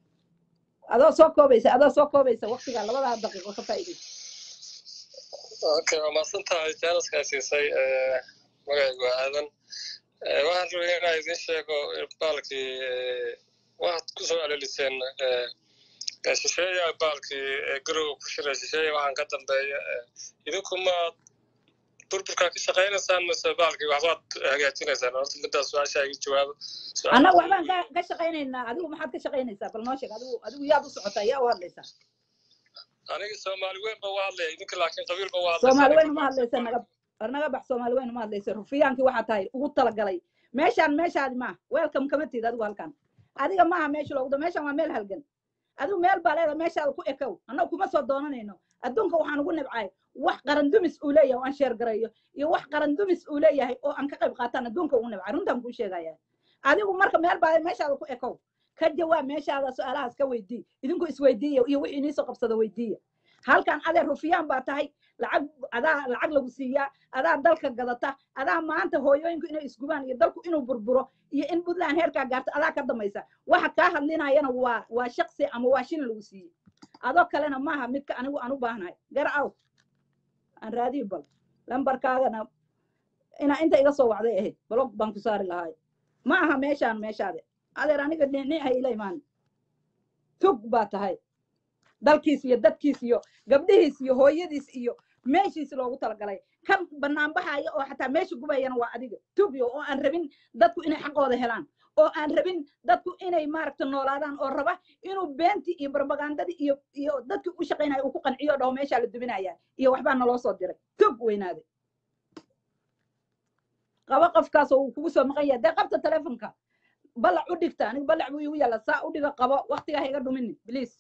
Speaker 1: adoo soo koobaysa adoo soo koobaysa waqtiga labada daqiiqo ka faa'iidaysa
Speaker 5: okay waa maasantahay jaalaska siisay ee magacaygu aadan waxaan rabaa inaan idin sheego baalkii waxaad ku soo celiliseen
Speaker 6: shisheeya baalkii garow ku shiray shisheeya waxaan ka dambeeya idinkuma burburka ka shaqaynaysaan mase baalkii waxbaad hagaajinaysaan horta midaas su-aasha iga jawaabo
Speaker 1: annaga waxbaan ka ka shaqaynaynaa adigu maxaad ka shaqaynaysaa bal noo sheeg adigu adigu yaad u socotaa yaa u hadlaysaa
Speaker 6: aniga soomaali weyn ba u hadlaya idinka laakiin qabiil ba u hadlaysa
Speaker 1: soomaali weyn uma hadlaysa naga naga bax soomaali weyn uma hadlaysa rufiyaankii waxaa tahay ugu talagalay meeshaan meeshaadi maaha welcome kama tiid adigu halkan adiga maaha meesha loogu meeshaan waa meel halgan adigu meel baa leeda meeshaada ku ekow annagu kuma soo doonanayno adduunka waxaan ugu nibcay wax qaran dumis uu leeyahay oo aan sheer garayo iyo wax qaran dumis uu leeyahay oo aan ka qayb qaataan adduunka ugu nibcay runtaan kuu sheegaya adigu marka meel baa meeshaada ku ekow ka jawaab meeshaada su'aalahaas ka weydii idinku isweydiiya iyo wixii inii soo qabsada weydiiya halkan adeer rufiyaan baa tahay lacag adaa lacag lagu siiyaa adaa dalka gadata adaa maanta hooyooyinku inay isgubaan iyo dalku inuu burburo iyo in puntland heerkaa gaarto adaa ka damaysa waxa kaa hadlinayana waa waa shaqsi ama waa shina lagu siiyey adoo kalena maaha midka anigu aan u baahnahay garacaw aan raadiyo bal lambarkaagana inaa inta iga soo wacday ahayd balog baan ku saari lahaay ma aha meeshaan meeshaade adeer aniga ni hay ila imaan tug baa tahay dalkiis iyo dadkiis iyo gabdhihiis iyo hooyadiis iyo meeshiis loogu talagalay kan banaanbaxaya oo xataa meesha gubayana waa adiga tugyo oo aan rabin dadku inay xaqooda helaan oo aan rabin dadku inay maaragta noolaadaan oo raba inuu beentii iyo barbagandadii iyo iyo dadkii u shaqaynaya uu ku qanciyo dhaho meeshaa la dubinaya iyo waxbaa naloo soo diray tug weynaaday qaba qofkaas oo uu kugu soo maqan yahay dee qabta telefonka balac u dhigta aniga balac buu igu yaalla saa u dhiga qabo waqtigaa ha iga dhuminin please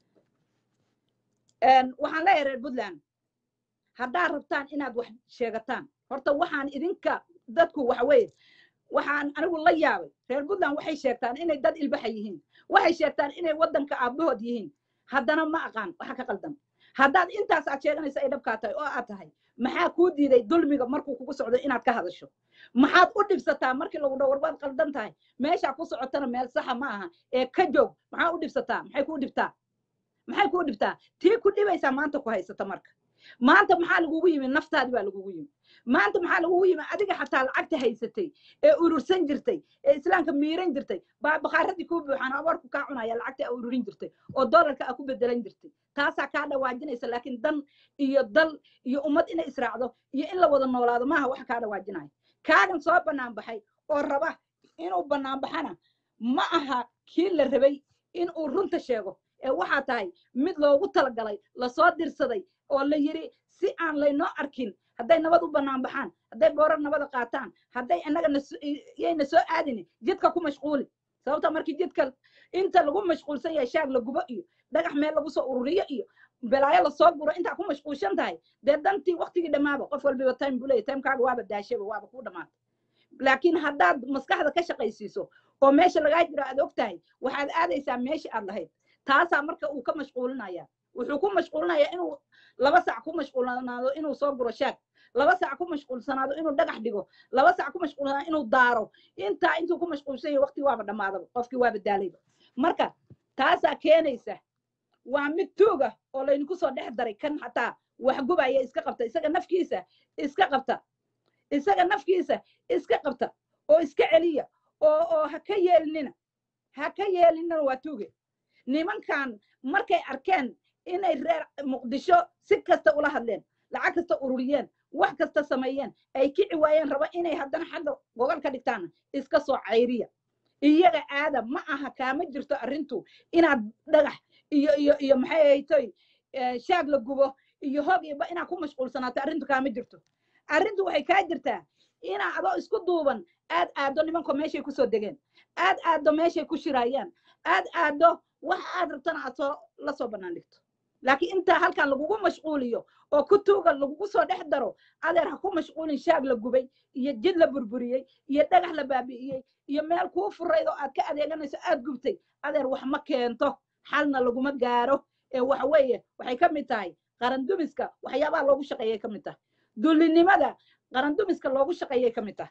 Speaker 1: waxaan leeyahay reer puntland haddaad rabtaan inaad wax sheegataan horta waxaan idinka dadku waxa weeye waxaan anigu la yaabay reer puntland waxay sheegtaan inay dad ilbaxa yihiin waxay sheegtaan inay waddanka aabahood yihiin haddana ma aqaan waxa ka qaldan haddaad intaas aad sheeganaysa ay dhabkaa tahay oo aad tahay maxaa kuu diiday dulmiga markuu kugu socdo inaad ka hadasho maxaad u dhibsataa markii lagu dhaw warbaad qaldan tahay meeshaa ku socotana meel saxa ma aha ee ka joog maxaa u dhibsataa maxay kuu dhibtaa maxay kuu dhibtaa tii ku dhibaysaa maanta ku haysata marka maanta maxaa lagugu yimi naftaadi baa lagugu yimi maanta maxaa lagugu yimi adiga xataa lacagta haysatay ee urursan jirtay ee islaamka miiran jirtay baa bakaaradii kuu buuxaan abarku kaa cunaya lacagta aa ururin jirtay oo doolarka aa ku bedelan jirtay taasaa kaa dhawaajinaysa laakiin dan iyo dal iyo ummad inay israacdo iyo in la wada noolaado maaha waxa kaa dhawaajinaya kaagan soo bannaan baxay oo raba inuu bannaan baxana ma aha kii la rabay in uu runta sheego ee waxaa tahay mid loogu talagalay lasoo dirsaday oo la yiri si aan laynoo arkin hadday nabad u bannaan baxaan hadday boorar nabada qaataan hadday annaga yayna soo aadini jidka ku mashquuli sababta markii jidka inta lagu mashquulsan yahay shaag la gubo iyo dhagax meel lagu soo ururiyo iyo balaayo lasoo guro intaa ku mashquulshan tahay dee dantii waqtigii dhammaaba qof walbiba time buu leeyahy timekaaga waaba daashaba waaba kuu dhammaatay laakiin haddaad maskaxda ka shaqaysiiso oo meesha lagaa jiro aad og tahay waxaad aadaysaa meeshii aad lahayd taasaa marka uu ka mashquulinaya wuxuu ku mashquulinayaa inuu laba sac ku mashquulsanaado inuu soo guro shaag laba sac ku mashquulsanaado inuu dhagax dhigo laba sac ku mashquulsanaado inuu daaro intaa intuu ku mashquulsan yahay waqti waaba dhammaadaba qofkii waaba daalayba marka taasaa keenaysa waa mid tuuga oo laydinku soo dhex daray kan xataa wax gubaya iska qabta isaga nafkiisa iska qabta isaga nafkiisa iska qabta oo iska celiya oo oo ha ka yeelinina ha ka yeelinina waa tuuge nimankan markay arkeen inay reer muqdisho si kasta ula hadleen lacag kasta ururiyeen wax kasta sameeyeen ay kici waayeen raba inay haddana xagga gogol ka dhigtaan iska soo cayriya iyaga aada ma aha kaama jirto arrintu inaad dhagax iyo iyo iyo maxay haytoy shaag la gubo iyo hoog iyo inaad ku mashquulsanaato arrintu kaama jirto arrintu waxay kaa jirtaa inaa adoo isku duuban aad aado nimanko meeshay kusoo degeen aad aado meeshay ku shiraayaan aad aado wax aad rabtana aad soo la soo bannaan dhigto laakiin intaa halkan lagugu mashquuliyo oo ku tuuga lagugu soo dhex daro adeer ha ku mashquulin shaag la gubay iyo jid la burburiyey iyo dhagax la baabi'iyey iyo meel kuu furayd oo aad ka adeeganayso aad gubtay adeer wax ma keento xalna laguma gaaro ee waxa weeye waxay ka mid tahay qarandumiska waxyaabaha loogu shaqeeyay ka mid tahay dulinimada qarandumiska loogu shaqeeyay ka mid tahay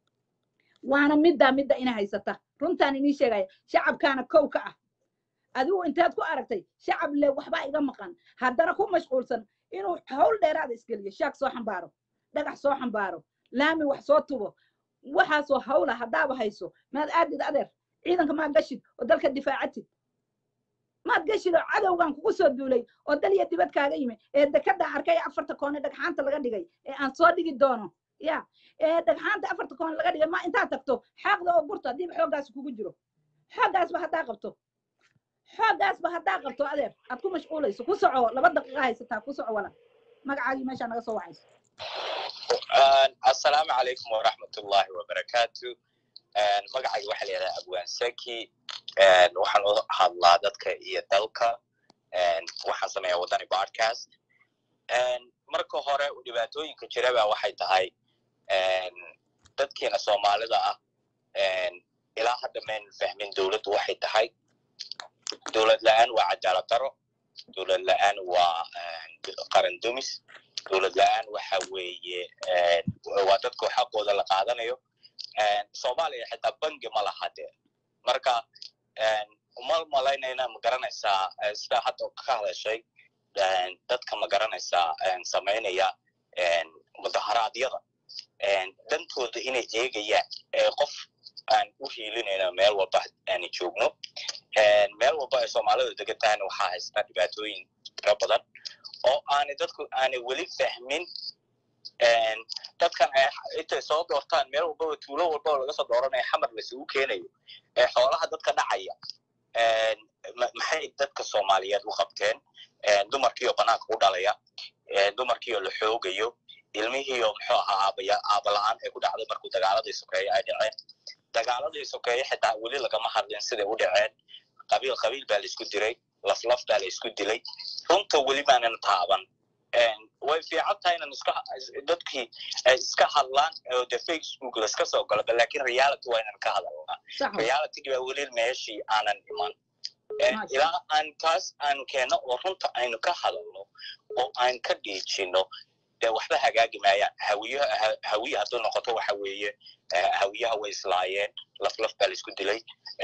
Speaker 1: waana middaa midda ina haysata runtaan inii sheegaya shacabkaana kow ka ah adigu intaad ku aragtay shacab le waxbaa iga maqan haddana ku mashquulsan inuu hawl dheeraada isgeliyo shaag soo xambaaro dhagax soo xambaaro laami wax soo tubo waxaasoo hawla haddaaba hayso maad aadid adeer ciidanka maa gashid oo dalka difaacatid maad gashido cadowgan kugu soo duulay oo dal iyo dibad kaaga yimi ee dekada arkay afarta koon ee dhagxaanta laga dhigay ee aan soo dhigi doono ya ee dhagxaanta afarta koon laga dhigay ma intaa tagto xaqda oo gurto hadii xoogaas kugu jiro xoogaas ba hadaa qabto xoogaas ba hadaa qabto adeer aad ku mashquulayso ku soco laba daqiiqo haysataa ku soco wala magacaagi meesha naga soo wacayso
Speaker 7: assalaamu calaykum waraxmatullaahi wabarakaatu magacayga waxaa la yidhahdaa abwaan saki waxaan u hadlaa dadka iyo dalka waxaan sameeyaa wadani podcast marka hore dhibaatooyinka jiraba waxay tahay dadkeena soomaalida ah ilaa hadda mayn fahmin dowladdu waxay tahay dowlad la'aan waa cadaalad daro dowlad la'aan waa qaran dumis dowlad la'aan waxa weeye waa dadka xaqooda la qaadanayo soomaaliya xitaa bangi ma laha de marka uma malaynayna ma garanaysaa sida hadda ka hadashay dadka ma garanaysaa samaynaya mudaharaadyada dantooda inay eegayaan qof aan u hiilinayna meel walba aan joogno meel walba ay soomaalidu degan tahayna waxaa haysta dhibaatooyin tiro badan oo aanay dadku aanay weli fahmin dadkan intay soo doortaan meel walbaba tuulo walbaba laga soo dooranaya xamar lasugu keenayo xoolaha dadka dhacaya maxay dadka soomaaliyeed u qabteen dumarkiioo banaanka u dhalaya dumarkiioo la xoogayo ilmihiioo muxuu ahaa aabaya aabala'aan ay ku dhacday markuu dagaaladii sokeeye ay dhaceen dagaaladii sokeeye xitaa weli lagama hadlin siday u dhaceen qabiil qabiil baa la isku diray laflaf baa la isku dilay runta weli maanan taaban way fiican tahay inaan iska dadkii iska hadlaan oo de facebook la iska soo galo laakiin reality waa inaan ka hadalnaa reality waa weli meeshii aanan iman ilaa aan taas aanu keenno oo runta aynu ka hadalno oo aan ka dhiijino dee waxba hagaagi maayaan hawiyaha hawiya hadduu noqoto waxa weeye hawiyaha way islaayeen laflaf baa la isku dilay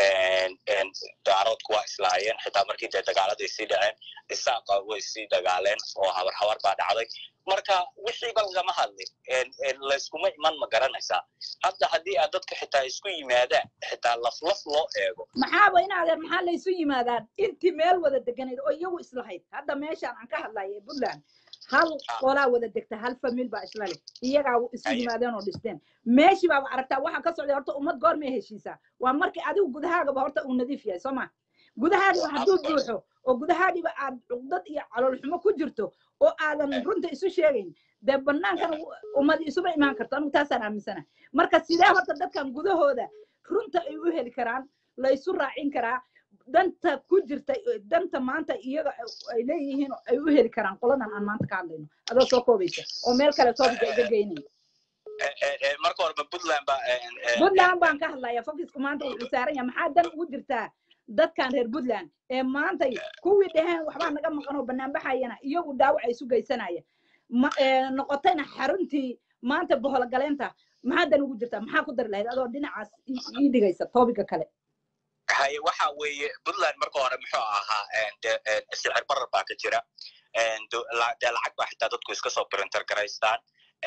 Speaker 7: daaroodku waa islaayeen xitaa markii dee dagaaladay sii dhaceen isaaqa way sii dagaaleen oo habar habar baa dhacday marka wixiiba lagama hadlin layskuma iman ma garanaysaa hadda haddii aad dadka xitaa isku yimaadaan xitaa laflaf loo eego
Speaker 1: maxaaba inaadeer maxaa laysu yimaadaan intii meel wada deganayd oo iyagu islahayd hadda meeshaan aan ka hadlaya puntland hal qolaa wada degta hal famil baa isla leh iyagaa isu yimaadeen oo dhisteen meeshii baaba aragtaa waxaa ka socday horta ummad goormay heshiisaa waa markii adigu gudahaagaba horta uu nadiif yahay soo ma gudahaagiba hadduu buuxo oo gudahaagiba aad cuqdad iyo caloolxumo ku jirto oo aadan runta isu sheegayn dee bannaankana ummad isuba imaan karto anigu taasaan aaminsana marka sidee horta dadkan gudahooda runta ay u heli karaan la isu raacin karaa danta ku jirta danta maanta iyaga ay leeyihiin ay u heli karaan qoladan aan maanta ka hadlayno adoo soo koobaysa oo meel kale topic iga geynay
Speaker 7: marka hore puntland baa
Speaker 1: puntland baan ka hadlaya focusku maanta wuxuu saaran yahay maxaa dan ugu jirtaa dadkan reer puntland ee maanta kuwii dhaheen waxbaa naga maqan oo banaanbaxayana iyagu dhaawac ay isu geysanaya noqotayna xaruntii maanta bohologaleenta maxaa dan ugu jirtaa maxaa ku dari lahayd adoo dhinacaas ii dhigaysa topica kale
Speaker 7: haye waxa weeye puntland marka hore muxuu ahaa sicir barar baa ka jira dee lacag baa xitaa dadku iska soo printer garaystaan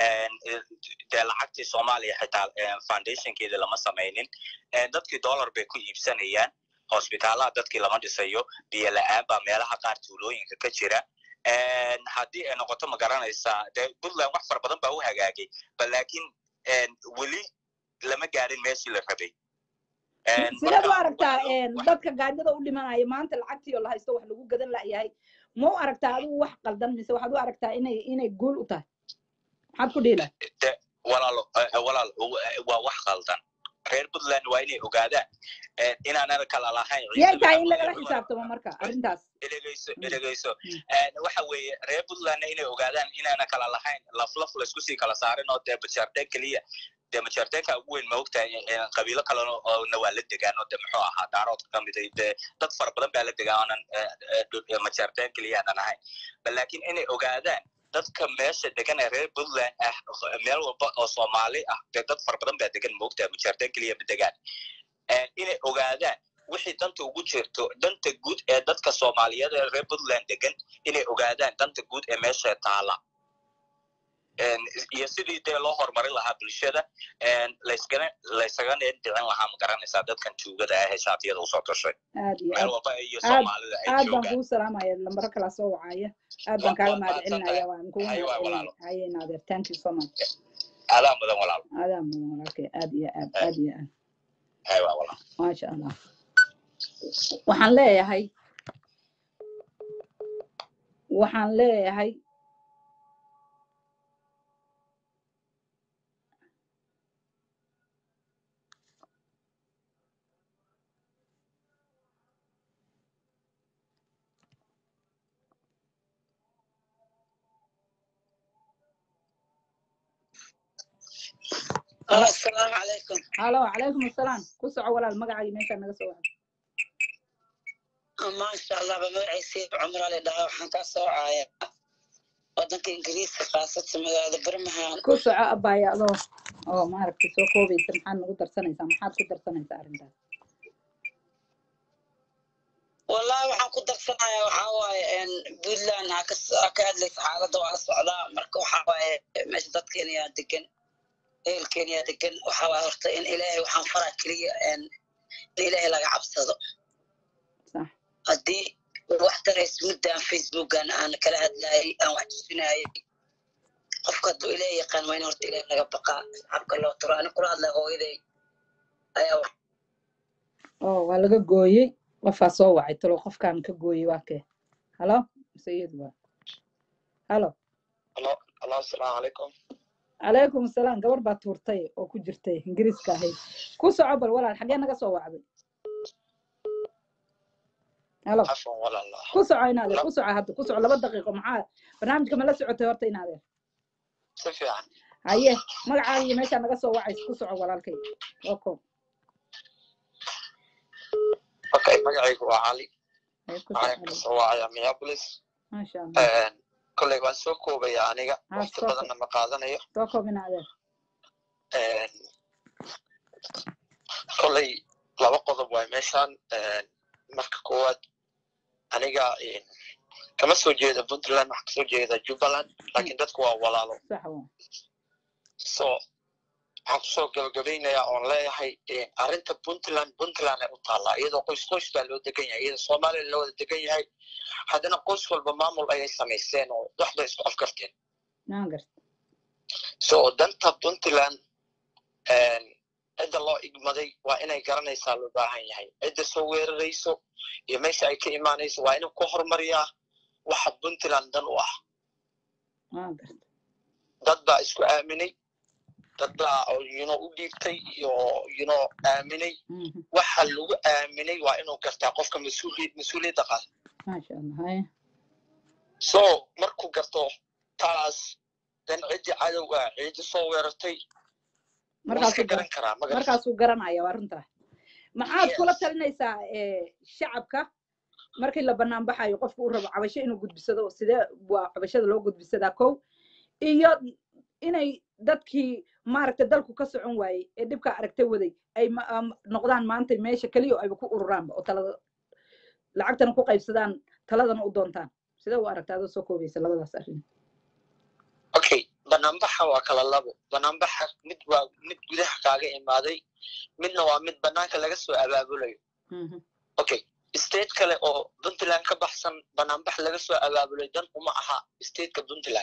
Speaker 7: dee lacagtii soomaaliya xitaa foundationkeeda lama samaynin dadkii dollar bay ku iibsanayaan hospitaalaha dadkii lama dhisayo biyo la'aan baa meelaha qaar tuulooyinka ka jira haddii ay noqoto ma garanaysaa dee puntland wax fara badan baa u hagaagay bal laakiin weli lama gaadhin meeshii la rabay
Speaker 1: sideed u aragtaa dadka gaajada u dhimanaya maanta lacagtii oo la haysto wax lagu gadan la'yahay ma u aragtaa adigu wax qaldan mise waxaad u aragtaa inay inay guul u tahay maxaad ku dhihi lahay
Speaker 7: walaalo walaal waa wax qaldan reer puntland waa inay ogaadaan inaanan kala lahayn
Speaker 1: yay tahay in lagala xisaabtamo marka arrintaas
Speaker 7: dhegeyso dhegeyso waxa weeye reer puntlandna inay ogaadaan inaanan kala lahayn laflaf laysku sii kala saarin oo dee bajaardeen keliya dee majaarteenka ugu weyn ma ogtahay qabiilo kalena oona waa la degaan oo de muxuu ahaa daaroodka ka mid dee dad fara badan baa la degaa oonan majaarteen keliya aanan ahayn bal laakiin inay ogaadaan dadka meesha degan ee reer puntland ah meel walba oo soomaali ah dee dad fara badan baa degan ma ogtahay majaarteen keliya ma degaan inay ogaadaan wixii danta ugu jirto danta guud ee dadka soomaaliyeed ee reer puntland degan inay ogaadaan danta guud ee meesha taala iyo sidii dee loo horumarin lahaa bulshada layskana laysagana dhicin lahaa ma garanaysaa dadkan tuugada ah ee shaatiyada usoo gashay meel walba iyo soomaalida ay joogaan
Speaker 1: aad baan kuu salaamaya lambaro kala soo wacaya aad baan kaaga mahadcelinaya waan kugu mahadcelinaya haye naadeer thank you so much
Speaker 7: adaa mudan walaal
Speaker 1: adaa mudan walaalkay aad iyo aad aad iyo aad
Speaker 7: aywa walaal
Speaker 1: maasha allah waxaan leeyahay waxaan leeyahay
Speaker 8: السلام عليكم.
Speaker 1: هلا وعليكم السلام. كوسع ولا المقعد ماشي أنا قصوا.
Speaker 8: ما شاء الله بموعي سيب عمر على ده وحنك سوعة. ودنك إنجليز خاصة مجال برمها.
Speaker 1: كوسع أبا يا الله. أوه ما أعرف كوسع كوبي سمحان نقدر سنة سمحان قدر سنة سعرنا.
Speaker 8: والله waxaan ku darsanayaa waxa waaye in Puntland ha ka hadlaysa xaaladda waa socdaa marka waxa waaye meesha dadkeena yaa degan ee Kenya degan waxa waa horta in Ilaahay waxaan faraa kaliya in Ilaahay laga cabsado
Speaker 1: صح
Speaker 8: hadii wax tareys muddan Facebook-an aan kala hadlayay aan wax tusinaayay qofka duu Ilaahay yaqaan waa in horta Ilaahay laga baqaa habka loo tiro aan kula hadlay hooyaday ayaa
Speaker 1: oo waa laga gooyay قفا صوّع يتلو قف كان كجوي واكه هلا سيد با هلا
Speaker 7: الله الله السلام عليكم
Speaker 1: عليكم السلام قبر باتورتي أو كجرتي إنجليز كاهي كوسو عبر ولا الحاجة أنا قصوا عبد هلا
Speaker 7: عفوا ولا الله
Speaker 1: كوسو عينا هذا كوسو عهد كوسو على بد دقيقة معاه برنامج كمان لا سعوتي هرتين هذا
Speaker 7: سفي عن
Speaker 1: هيه ما عادي ماشي أنا قصوا وعيس كوسو ولا الكي أوكم
Speaker 7: اوكي magacaygu waa cali waxaan ka soo wacaya Minneapolis
Speaker 1: ma sha Allah
Speaker 7: een kulay waan soo koobaya aniga waqti badan ma qaadanayo
Speaker 1: soo koobinaade
Speaker 7: een kulay laba qodob way meeshan een marka koowaad aniga een kama soo jeedo Puntland wax ka soo jeeda Jubaland laakiin dadku waa walaalo
Speaker 1: sax waa
Speaker 7: so waxaan soo gabagabaynayaa oo leeyahay arrinta Puntland Puntland ay u taala iyadoo qoys qoys baa loo degan yahay iyadoo Soomaaliya loo degan yahay haddana qoys walba maamul ayay sameysteen oo waxba isku afkarteen
Speaker 1: naangar
Speaker 7: so danta Puntland een cidda loo igmaday waa inay garanaysaa loo baahan yahay cidda soo weerarayso iyo meesha ay ka imaanayso waa inuu ku horumariyaa waxa Puntland dan u ah
Speaker 1: naangar
Speaker 7: dad baa isku aaminay dad baa you know u dhiibtay iyo you know aaminay waxa lagu aaminay waa inuu gartaa qofka mas'uuliyad mas'uuliyadda qaad
Speaker 1: ma sha Allah
Speaker 7: so markuu garto taas dan cidii cadawga cidii soo weerartay
Speaker 1: markaas uu garan karaa markaas uu garanaya waa runta maxaad kula talinaysaa ee shacabka markii la banaan baxayo qofku uu rabo cabasho inuu gudbisado sidee waa cabashada loo gudbisadaa kow iyo inay dadkii maaragtay dalku ka socon waayay ee dhibka aragtay waday ay noqdaan maanta meesha kaliya ay ku ururaanba oo talada lacagtana ku qaybsadaan taladana u doontaan sida uu aragtaado soo koobaysa labadaas arrin
Speaker 7: okay banaanbaxa waa kala labo banaanbaxa mid waa mid gudaha kaaga imaaday midna waa mid banaanka laga soo abaabulayo okay state kale oo Puntland ka baxsan banaanbax laga soo abaabulay dan uma aha state-ka Puntland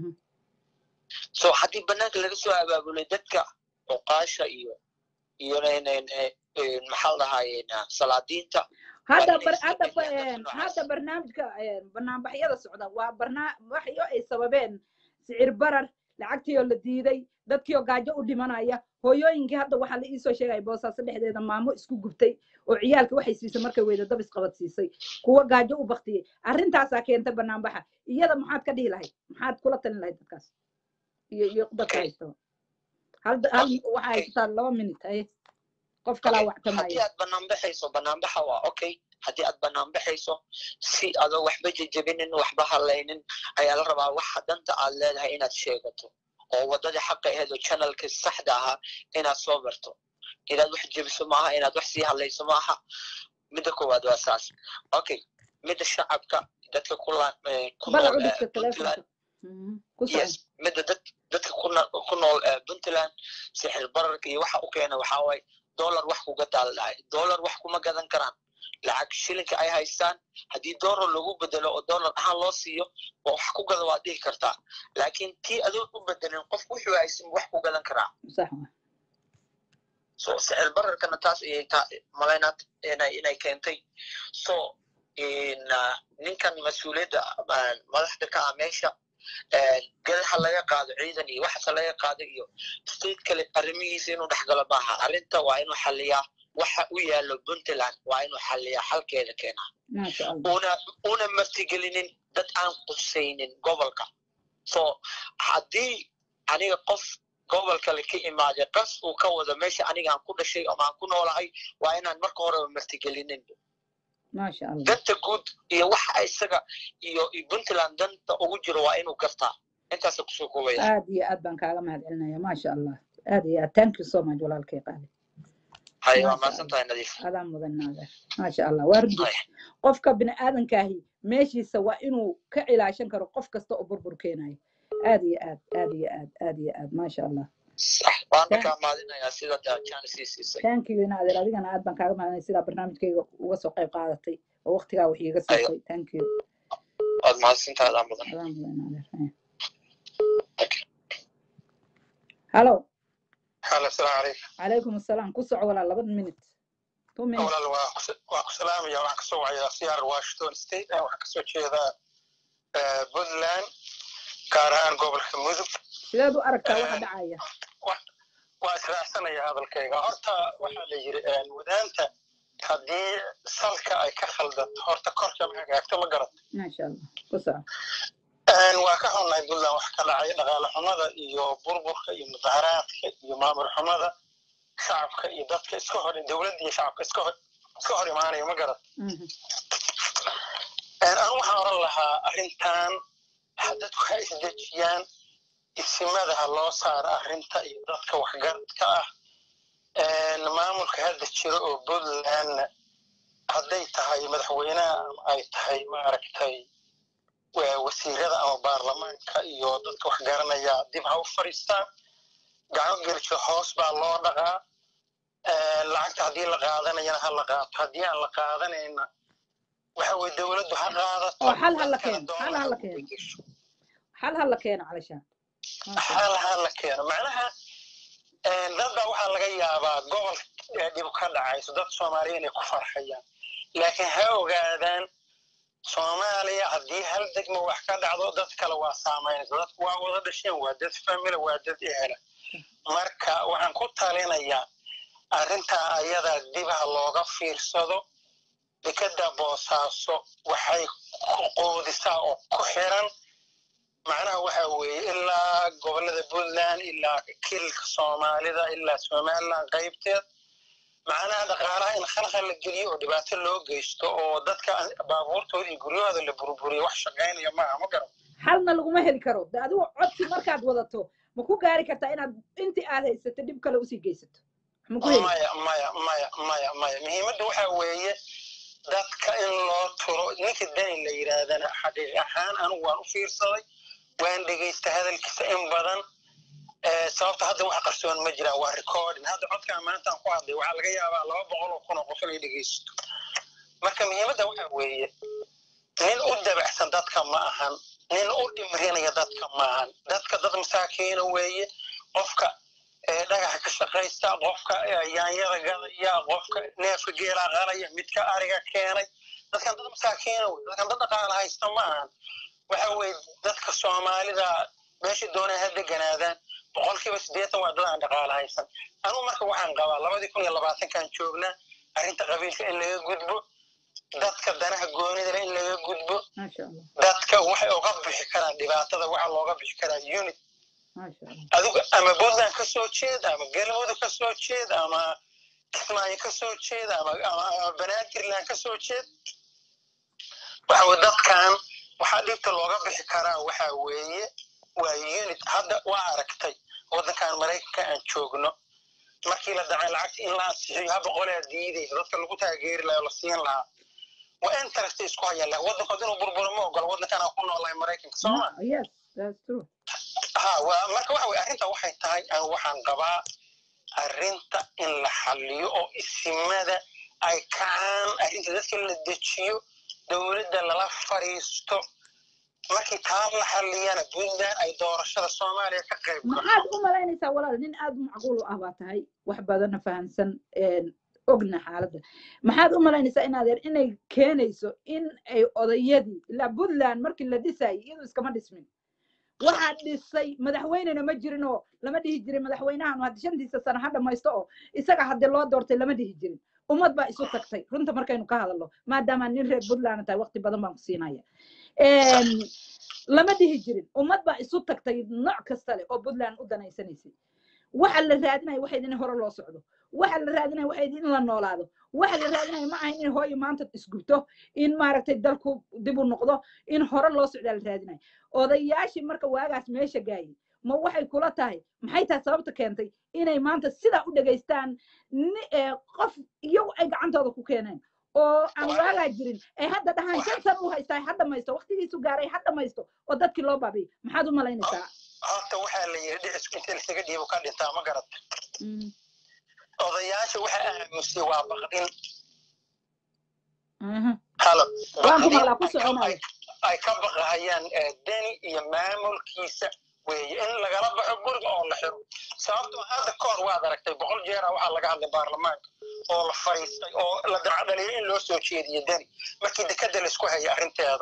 Speaker 7: so haddii banaanka laga soo abaabulay dadka oqaasha iyo iyo maxaa lahaayeen salaadiinta
Speaker 1: hadda hadda hadda barnaamijka barnaamijyada socda waa barnaamijyo ay sababeen sicir barar lacagtii oo la diiday dadkii oo gaajo u dhimanaya hooyooyinkii hadda waxa la ii soo sheegay boosaaso dhexdeeda maamo isku gubtay oo ciyaalka waxay siisay markay weyda dab isqabad siisay kuwa gaajo u baqtiyay arrintaasaa keentay barnaamijka iyada maxaad ka dhihi lahayd maxaad kula talin lahayd dadkaas iyo iyo dadka haysto hal hal waxa haysataa laba minute ay qof kala wactamaya
Speaker 7: haddii aad banaanbaxayso banaanbaxa waa okay haddii aad banaanbaxayso si adoo waxba jajabinin waxba halaynin ayaa la rabaa waxa danta aad leedahay inaad sheegato oo wadada xaqa ahayd oo channelka saxda ah inaad soo barto inaad wax jabiso maaha inaad wax sii halayso maaha midda koowaad waa saas okay midda shacabka dadka kula
Speaker 1: bal cudurka telefoonka
Speaker 7: yes midda dad dadka ku nool Puntland sixir bararka iyo waxa u keena waxa way dollar wax ku gadaalay dollar wax kuma gadan karaan lacag shilinka ay haystaan hadii dollar lagu bedelo oo dollar ahaan loo siiyo wax ku gado waa dhigi kartaa laakiin tii adoo u bedelin qof wuxuu haysan wax ku gadan karaa
Speaker 1: sax
Speaker 7: so sicir bararkana taas ay malaynad inay inay keentay so in ninkan mas'uuliyadda madaxda ka ameesha ee gadaha laga qaado ciidan iyo waxa laga qaado iyo state kale arrimihiisa inuu dhaxgalo baaha arrinta waa inuu xalliyaa waxa uu yaalo Puntland waa inuu xalliyaa halkeeda keena una una martigelinin dad aan qusaynin gobolka so hadii aniga qof gobolka la ka imaaday qas uu ka wada meesha aniga aan ku dhashay ama aan ku noolahay waa inaan marka hore martigelinin
Speaker 1: ma sha Allah
Speaker 7: dadka guud iyo waxa isaga iyo Puntland danta ugu jiro waa inuu gartaa intaas ku soo koobaya
Speaker 1: aad iyo aad baan kaaga mahadcelinayaa ma sha Allah aad iyo aad thank you so much walaalkay qaali
Speaker 7: hayo ma santahay nadiif
Speaker 1: adan mudanaada ma sha Allah wardi qofka bini aadankahi meeshiisa waa inuu ka ilaashan karo qof kasta oo burbur keenayo aad iyo aad aad iyo aad aad iyo aad ma sha Allah
Speaker 7: صح وانا كمالنا سيده كان سيسي
Speaker 1: thank you ina adeer adigana aad baan kaaga mahadnay sida barnaamijkayga uga soo qayb qaadatay oo waqtiga wax iiga siisay thank you
Speaker 7: aad ma santahay aad mudan
Speaker 1: hello
Speaker 9: hello assalamu alaykum
Speaker 1: alaykum assalam ku soo wala laba minute two minutes
Speaker 9: wala waa ku salaamaya wax ka soo wacaya siyaar Washington State wax ka soo jeeda Puntland kaaraan gobolka Mudug
Speaker 1: sidaad u aragtaa waxa dhacaya
Speaker 9: waa israacsanaya hadalkayga horta waxa la yiri wadaanta hadii salka ay ka khaldato horta korka ma hagaagto ma garat
Speaker 1: ma sha Allah ku soo
Speaker 9: aan waa ka xunay Puntland wax ka dhacay dhaqaale xumada iyo burburka iyo mudaharaadka iyo maamul xumada shacabka iyo dadka iska hor dawladda iyo shacabka iska hor iska hor imaanaya ma garat aan aan waxa oran lahaa arrintan dadku waxay isdejiyaan ismadaha loo saaro arrinta iyo dadka waxgaradka ah ee maamulka hadda jiro oo Puntland haday tahay madaxweynaha ay tahay ma aragtay wasiirada ama baarlamaanka iyo dadka wax garanaya dib ha u fariistaan gacan geljo hoos baa loo dhaqaa ee lacagta hadii la qaadanayana ha la qaato hadii aan la qaadanayna waxa way dawladdu ha qaadato
Speaker 1: hal hal la keen hal hal la keen hal hal la keen علشان
Speaker 9: hal hal la keen macnaha ee dadba waxa laga yaabaa gobol dib ka dhacay dad Soomaaliyeed ay ku farxayaan laakiin ha ogaadaan Soomaaliya hadii hal degmo wax ka dhacdo dad kale waa saameynaysa dad waa wada dhasheen waa dad family waa dad ehel marka waxaan ku talinayaa arrinta ayada dibaha looga fiirsado dekada boosaaso waxay qoodisaa oo ku xiran macnaha waxa weeye ilaa gobolada Puntland ilaa kilka Soomaalida ilaa Somaliland qaybteed macnaha dhaqaalaha in khalkhal la geliyo oo dhibaato loo geysto oo dadka baabuurtooda iyo guryahooda la burburiyo wax shaqeynaya ma ma garan
Speaker 1: halna laguma heli karo adigu codsi markaad wadato ma ku gaari kartaa inaad intii aad haysato dib kale u sii geysato ma ku heli
Speaker 9: maya maya maya maya maya muhiimaddu waxa weeye dadka in loo turo ninka dan la yiraahdana xaqiiq ahaan anigu waan u fiirsaday waan dhageystay hadalkiisa in badan ee sababta hadda wax qarsoon ma jiraan waa recording hadda codka maanta ku hadlay waxa laga yaabaa laba boqol oo kun oo qof inay dhageysto marka muhiimadda waxa weeye nin u dabacsan dadka ma ahan nin u dhimrinaya dadka ma ahan dadka dad masaakiin weeye qofka ee dhagax ka shaqeysta qofka yaanyada gadaya qofka neefka geela qalaya midka ariga keenay dadkan dad masaakiin dadkan dad dhaqaale haysta ma ahan waxa weeye dadka Soomaalida meesha doonay hadda ganaadaan boqolkiiba siddeetan waa dad aan dhaqaale haysan anu marka waxaan qabaa laba kun iyo labaatan kan joogna arrinta qabiilka in laga gudbo dadka danaha goonida in laga gudbo
Speaker 1: ma sha Allah
Speaker 9: dadka waxay uga bixi karaan dhibaatada waxa looga bixi karaa unit
Speaker 1: ma sha Allah
Speaker 9: adigu ama Puntland ka soo jeed ama Galmudug ka soo jeed ama Kismaayo ka soo jeed ama Banaadirland ka soo jeed waxa dadkan waxa dhibta looga bixi karaa waxa weeye waa unit hadda waa aragtay wadankan Mareykanka aan joogno markii la dhacay lacag in la siiyo haba qolada diiday dadka lagu taageeri lahaa la siin lahaa waa interest isku hayaan wadanka inuu burburo ma ogol wadankan ku noolahay Mareykanka Soomaa
Speaker 1: yes that's true
Speaker 9: ha ha waa marka waxa way arrinta waxay tahay aan waxaan qabaa arrinta in la xalliyo oo isimada ay kacaan arrinta dadka la dejiyo dowladda lala fariisto markii taa la xalliyana Puntland ay doorashada Soomaaliya ka qayb gasho
Speaker 1: maxaad u malaynaysaa walaal nin aad u macquul u ah baa tahay wax badan fahansan een ogna xaaladda maxaad u malaynaysaa in adeer inay keenayso in ay odayadii ilaa Puntland markii la dhisay iyadu iskama dhismin waxaa dhisay madaxweynena ma jirin oo lama dhihi jirin madaxweynahan hadda shantiisa sano ha dhamaysto oo isaga hadda loo doortay lama dhihi jirin ummad baa isu tagtay runta markaynu ka hadalno maadaama nin reer Puntland tahay waqti badan baan ku siinaya een lama dhihi jirin ummad baa isu tagtay nooc kasta leh oo Puntland u danaysanaysay waxa la raadinay waxa idin hore loo socdo waxa la raadinay waxa idin la noolaado waxa la raadinay ma ahayn in hooyo maanta isgubto in maaragtay dalku dib u noqdo in hore loo socdo la raadinay odayaashii marka waagaas meesha gaayay ma waxay kula tahay maxay tahay sababta keentay inay maanta sida u dhageystaan qof iyagu ay gacantooda ku keeneen oo aan waagaa jirin ay hadda dhahaan shan sano u haystaa hadda maysto waqtigiisu gaaray hadda maysto oo dadkii loo baabiyay maxaad u malaynaysaa
Speaker 9: horta waxaa la yidhi dhicisku inta lasaga dhiibo ka dhintaa ma garata odayaasha waxa aamusay waa baqdin halo ay ka baqahayaan deni iyo maamulkiisa weeye in lagala baxo guriga oo la xiro sababtoo hadda kahor waad aragtay boqol jeera waxaa laga hadlay baarlamaanka oo la fariistay oo la dacdhaliyay in loo soo jeediyo deni markii dekada laisku hayay arrinteeda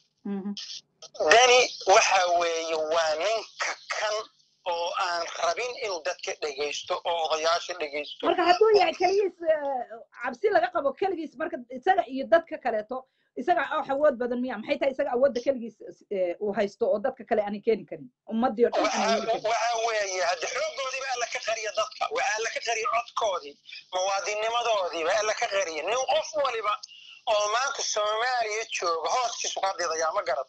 Speaker 9: deni waxa weeye waa ninka kan oo aan rabin inuu dadka dhageysto oo odayaasha dhageysto
Speaker 1: marka hadduu yahay kaligiis cabsi laga qabo kaligiis marka isaga iyo dadka kaleeto isaga wax awood badan miya maxay tahay isaga awoodda kaligiis uu haysto oo dadka kale aan keeni karin ummadii oo dhan
Speaker 9: waxa weeye hadda xoogoodii baa la ka qariya dadka waxa la ka qariya codkoodii muwaadinimadoodii baa la ka qariya nin qof waliba oo maanta Soomaaliya jooga hoostiisu ka dhigaya ma garad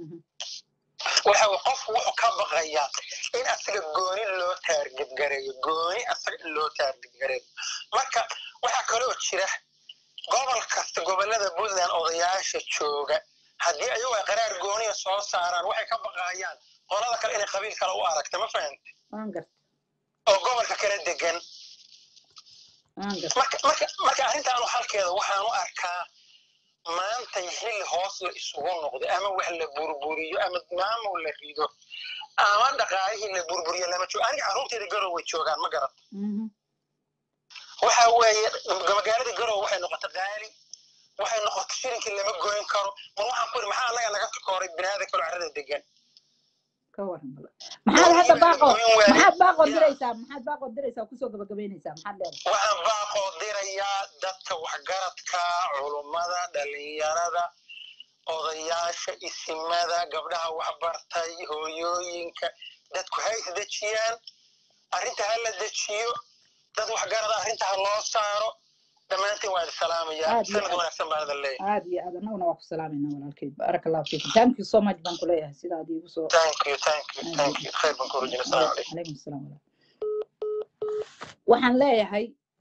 Speaker 9: waxa uu qof wuxuu ka baqayaa in asaga gooni loo taargib gareeyo gooni asaga loo taargib gareeyo marka waxa kale oo jira gobol kasta gobolada Puntland odayaasha jooga haddii ayagu ay qaraar gooniya soo saaraan waxay ka baqayaan qolada kale inay qabiil kale u aragto ma fahantay oo gobolka kale degan marka marka marka arrintaan halkeeda waxaan u arkaa maanta xilli hoos la isugu noqdo ama wax la burburiyo ama maamul la rido ama dhaqaalihii la burburiyo lama joogo aniga carruurtayda garow way joogaan ma garan waxa weeye magaalada garow waxay noqotay qaali waxay noqotay shirinkii lama goyn karo mar waxaan ku maxaa anaga naga takooray binaada kale carrada degan
Speaker 1: ka waran maxaad hadda baaqo maxaad baaqo diraysaa maxaad baaqo diraysaa kusoo gabagabeynaysaa maxaad leedahay
Speaker 9: waxaan baaqo dirayaa dadka waxgaradka culummada dhalinyarada odayaasha isimada gabdhaha waxbartay hooyooyinka dadku hay isdejiyaan arrinta ha la dejiyo dad waxgarada arrinta ha loo saaro dhammaantiin waa salaamayaa sanad wanaagsan baan idin leeyahay
Speaker 1: aad iyo aad annaguna waa ku salaamayna walaalkeed baraka allahu fiikum thank you so much baan ku leeyahay sidaa aad iigu soo
Speaker 9: thank you thank you thank you khayr baan ku rajayna salaamu calaykum
Speaker 1: calaykum salaam waxaan leeyahay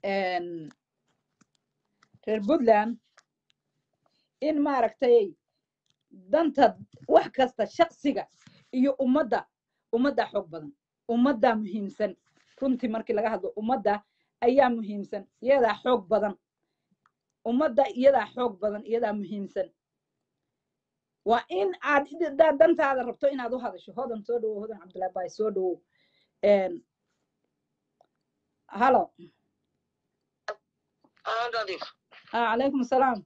Speaker 1: reer Puntland in maaragtay danta wax kasta shakhsiga iyo ummadda ummadda xoog badan ummadda muhiimsan runtii markii laga hadlo ummadda ayaa muhiimsan iyadaa xoog badan ummadda iyadaa xoog badan iyadaa muhiimsan waa in aad dantaada rabto inaad u hadasho hodan soo dhawow hodan cabdullaahi baay soo dhawow halo calaykum asalaam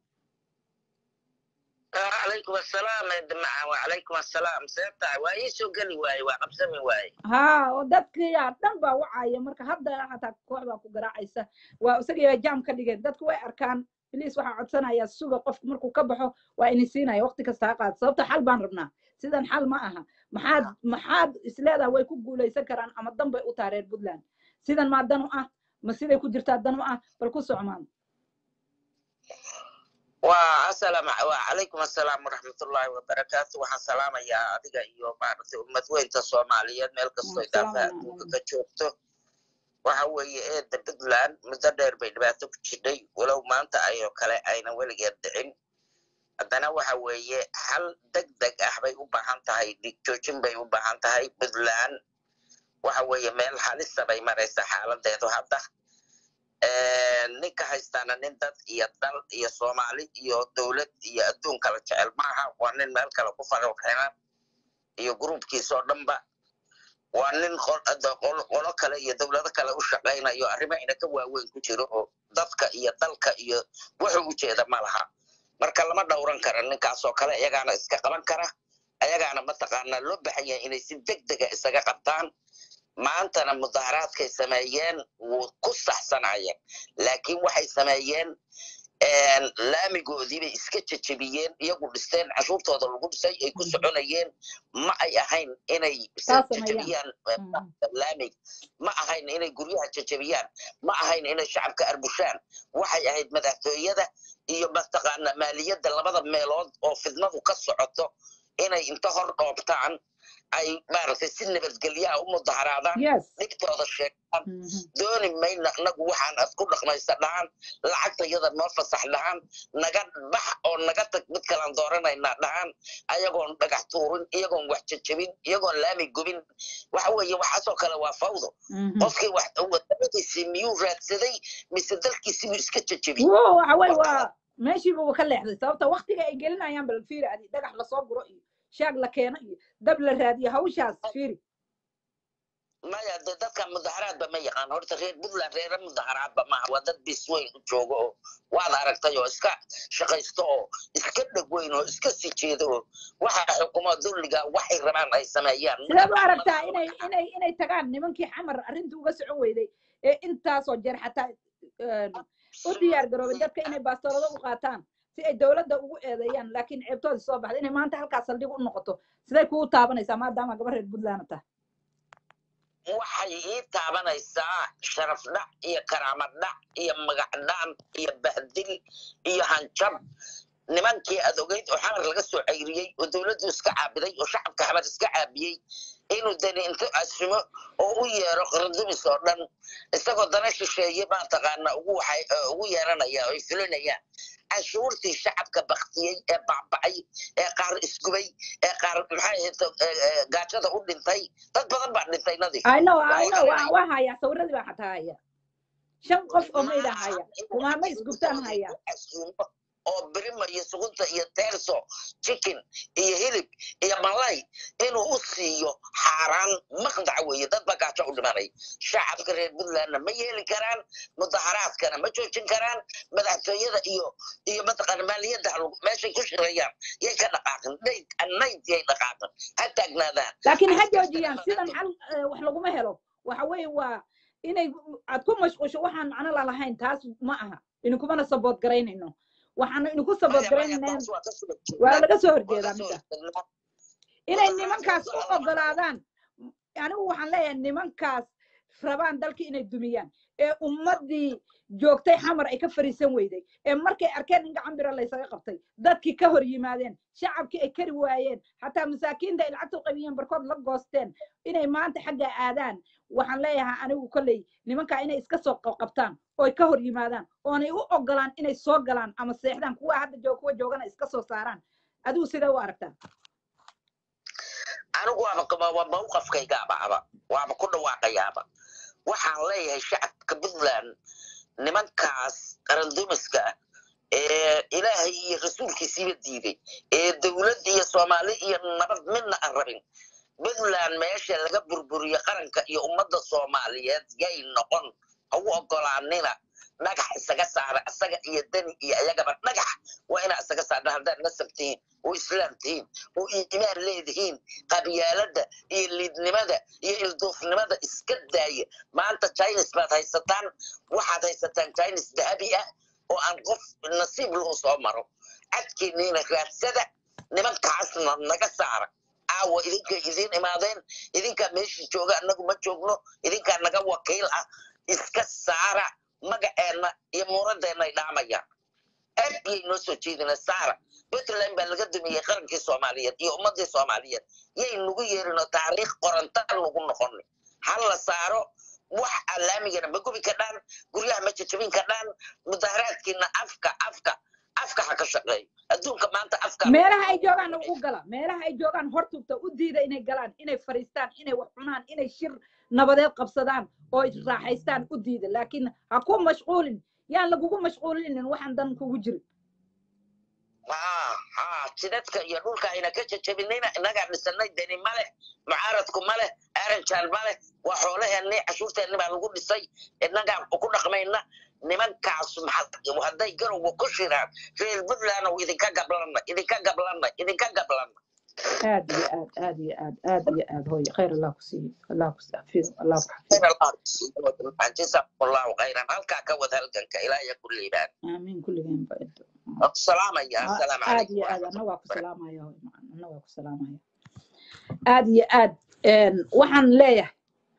Speaker 10: عليكم السلام يا جماعة وعليكم السلام سيبتع وايسو قلي واي وقبسمي واي
Speaker 1: ها ودك يا دنبا وعاية مركا هدا حتى كوحبا كقراء عيسى وسقيا جام كديجين دك واي أركان بليس waxaa codsanaya suuqa qofku markuu ka baxo waa in siinay waqti kasta qaad sababta xal baan rabnaa sidan xal ma aha maxaad maxaad isleedahay way ku guuleysan karaan ama danbay u taareer Puntland sidan ma dan u ah ma siday ku jirtaa dan u ah bal ku socmaan
Speaker 10: والسلام وعليكم السلام ورحمة الله وبركاته وحسلام يا أديك أيوة بعرف أمة وين تصومالية ملك الصيدافة وكتشوفته وهو إيه Puntland مصدر بيدباتك كذي ولو ما أنت أيوة كلا أين ولا يدعين أدنى وهو حل دق دق أحبي وبحنت هاي ديكتوشين بي وبحنت هاي Puntland waxa weeye meel halisa bay maraysa xaaladeedu hadda ninka haystaana nin dad iyo dal iyo soomaali iyo dowlad iyo adduun kala jecel maaha waa nin meel kale ku faro xiran iyo gruubkiisa oo dhanba waa nin qolo kale iyo dowlado kale u shaqaynayo arrimo ina ka waaweyn ku jiro oo dadka iyo dalka iyo wuxuu u jeeda ma laha marka lama dhowran kara ninkaasoo kale iyagaana iska qaban kara ayagaana mataqaanaa loo baahan yahay inay si degdega isaga qabtaan maantana mudaharaadkay sameeyeen wuu ku saxsanayeen laakiin waxay sameeyeen laamigoodii bay iska jejebiyeen iyagu dhisteen cashuurtooda lagu dhisay ay ku soconayeen ma ay ahayn inay jejebiyaan laamig ma ahayn inay guryaha jejebiyaan ma ahayn inay shacabka arbushaan waxay ahayd madaxtooyada iyo mataqaana maaliyadda labada meelood oo fidnadu ka socoto inay inta hor dhoobtaan ay maaragtay si nabadgelyaha u mudaharaadaan dhibtooda sheegaan dooni mayna anagu waxaan ad ku dhaqmaysa dhahan lacagta iyada noo fasax dhahan naga bax oo naga tag mid kalaan dooranayna dhahan ayagoon dhagax tuurin iyagoon wax jajabin iyagoon laami gubin waxa weeye waxaasoo kale waa fawdo qofkii wax wadamadiisii miyuu raadsaday mise dalkiisibuu iska jajabiyey
Speaker 1: waxa weye waa meeshiiba uu ka leexday sababta waqtiga ay gelinayaan bal fiiri adi dhagax lasoo guro iyo shaag la keeno iyo dab la raadiyo hawshaas fiiri
Speaker 10: maya de dadka mudaharaadba ma yaqaan horta reer puntland reera mudaharaadba maaha waa dad bis weyn u joogo oo waad aragtay oo iska shaqaysto oo iska dheg weyn oo iska sii jeedo oo waxa xukumo dulliga waxay rabaan ay sameeyaan
Speaker 1: sidaad u aragtaa inay inay inay tagaan nimankii xamar arrinta uga socon weyday ee intaasoo jeer xataa u diyaar garoobay dadka inay baastoolada u qaataan si ay dowladda ugu eedeeyaan laakiin ceebtoodii soo baxday inay maanta halkaas saldhig u noqoto siday kugu taabanaysaa maadaama gabar reer puntland tahay
Speaker 10: waxay ii taabanaysaa sharaf dhac iyo karaamad dhac iyo magac dhaan iyo bahdil iyo hanjab nimankii aad ogeyd oo xamar laga soo cayriyey oo dowladdu iska caabiday oo shacabka xamar iska caabiyey inuu dani inta asimo oo u yeero qardumis oo dhan isagoo dana shisheeye mataqaana ugu waxay ugu yeeranaya oo ay fulinayaan cashuurtii shacabka baktiyey ee baabacay ee qaar isgubay ee qaar maxay ahayd gaajada u dhintay dad badan baa dhintay nadiif
Speaker 1: I know I know waa haya sawirradii baa xataa haya shan qof oo meydha haya kumaama isgubtaan haya
Speaker 10: oo birima iyo sugunta iyo teerso chicken iyo hilib iyo malay inuu u siiyo xaaraan maqdac weeye dad baa gaajo u dhimanay shacabka reer puntlandna ma yeeli karaan mudaharaadkana ma joojin karaan madaxtooyada iyo iyo mataqaana maaliyadda meeshay ku shirayaan yay ka dhaqaaqin nayd nayd yay dhaqaaqin ha taagnaadaan
Speaker 1: laakiin ha joojiyaan sidan xal wax laguma helo waxa weeye waa inay aad ku mashquusho waxaan macno lahayn taas ma aha ininkumana sabood garaynayno waxaan idinku sabood garaynaynaa waa laga soo horjeedaa midda inay nimankaas u ogolaadaan anigu waxaan leeyahay nimankaas rabaan dalkii inay dumiyaan ee ummaddii joogtay xamar ay ka fariisan weyday ee markay arkeen in gacan bira laysaga qabtay dadkii ka hor yimaadeen shacabkii ay kari waayeen xataa masaakiinta ay lacagta u qabiyeen barkood la goosteen inay maanta xagga aadaan waxaan leeyahay anigu kolley nimankaa inay iska soo qabtaan ooy ka hor yimaadaan oonay u ogolaan inay soo galaan ama seexdaan kuwa hadda joog kuwa joogana iska soo saaraan adigu sidee u aragtaa
Speaker 10: anigu waaba waa mawqafkaygaaba aba waaba ku dhawaaqayaaba waxaan leeyahay shacabka puntland nimankaas qarandumiska ah ee ilaahay iyo rasuulkiisiiba diiday ee dowlad iyo soomaali iyo nabad midna aan rabin puntland meesha laga burburiyo qaranka iyo ummadda soomaaliyeed yay noqon ugu ogolaanina dhagax isaga saara isaga iyo dani iyo ayagaba dhagax waa inaa isaga saarna haddaad nasab tihiin oo islaam tihiin oo iimaan leedihiin qabyaaladda iyo liidnimada iyo ilduufnimada iska daaya maanta chinis baad haysataan waxaad haysataan chinis dahabi ah oo aan qof nasiib loo soo maro cadkeeniina raadsada nimankaasna naga saara aawa idinka idiin imaadeen idinkaa meeshii jooga annagu ma joogno idinkaa naga wakiil ah iska saara magaceenna iyo muuraddeenna ay dhaamayaan aad biyay noo soo jeedina saara puntland baa laga dumiyey qarankii soomaaliyeed iyo ummaddii soomaaliyeed yay nagu yeerinoo taariikh qorantaan nagu noqoni hal la saaro wax alaamigana ma gubi ka dhaan guryaha ma jajabin ka dhaan mudaharaadkiina afka afka afka ha ka shaqeeyo adduunka maanta afka
Speaker 1: meelaha ay joogaan ugu gala meelaha ay joogaan hortubta u diida inay galaan inay fariistaan inay wax cunaan inay shir nabadeed qabsadaan oo israaxaystaan u diida laakiin ha ku mashquulin yaan lagugu mashquulinin waxaan dan kugu jirin
Speaker 10: ها ها جدتك يا دولك إنا كجبنينا إنك نستنى دني ماله معارضك ماله أرنجال ماله وحوله إني أشوفت إني بعلقوا بسي إنك أكون رقمينا نمان كاس محل وهذا يجرو وكشرا في البلدان وإذا كان قبلنا إذا كان قبلنا إذا كان قبلنا
Speaker 1: آد يا آد آد يا آد آد يا آد هو خير الله كسي الله كسي الله
Speaker 10: خير الله جزاك الله خيرا هل كاكود هل كنك إلى يكون لي
Speaker 1: آمين كل يوم بعد
Speaker 10: السلام يا السلام عليكم
Speaker 1: آد يا آد أنا واقف سلام يا هو أنا واقف سلام يا آد يا آد إن وحن ليه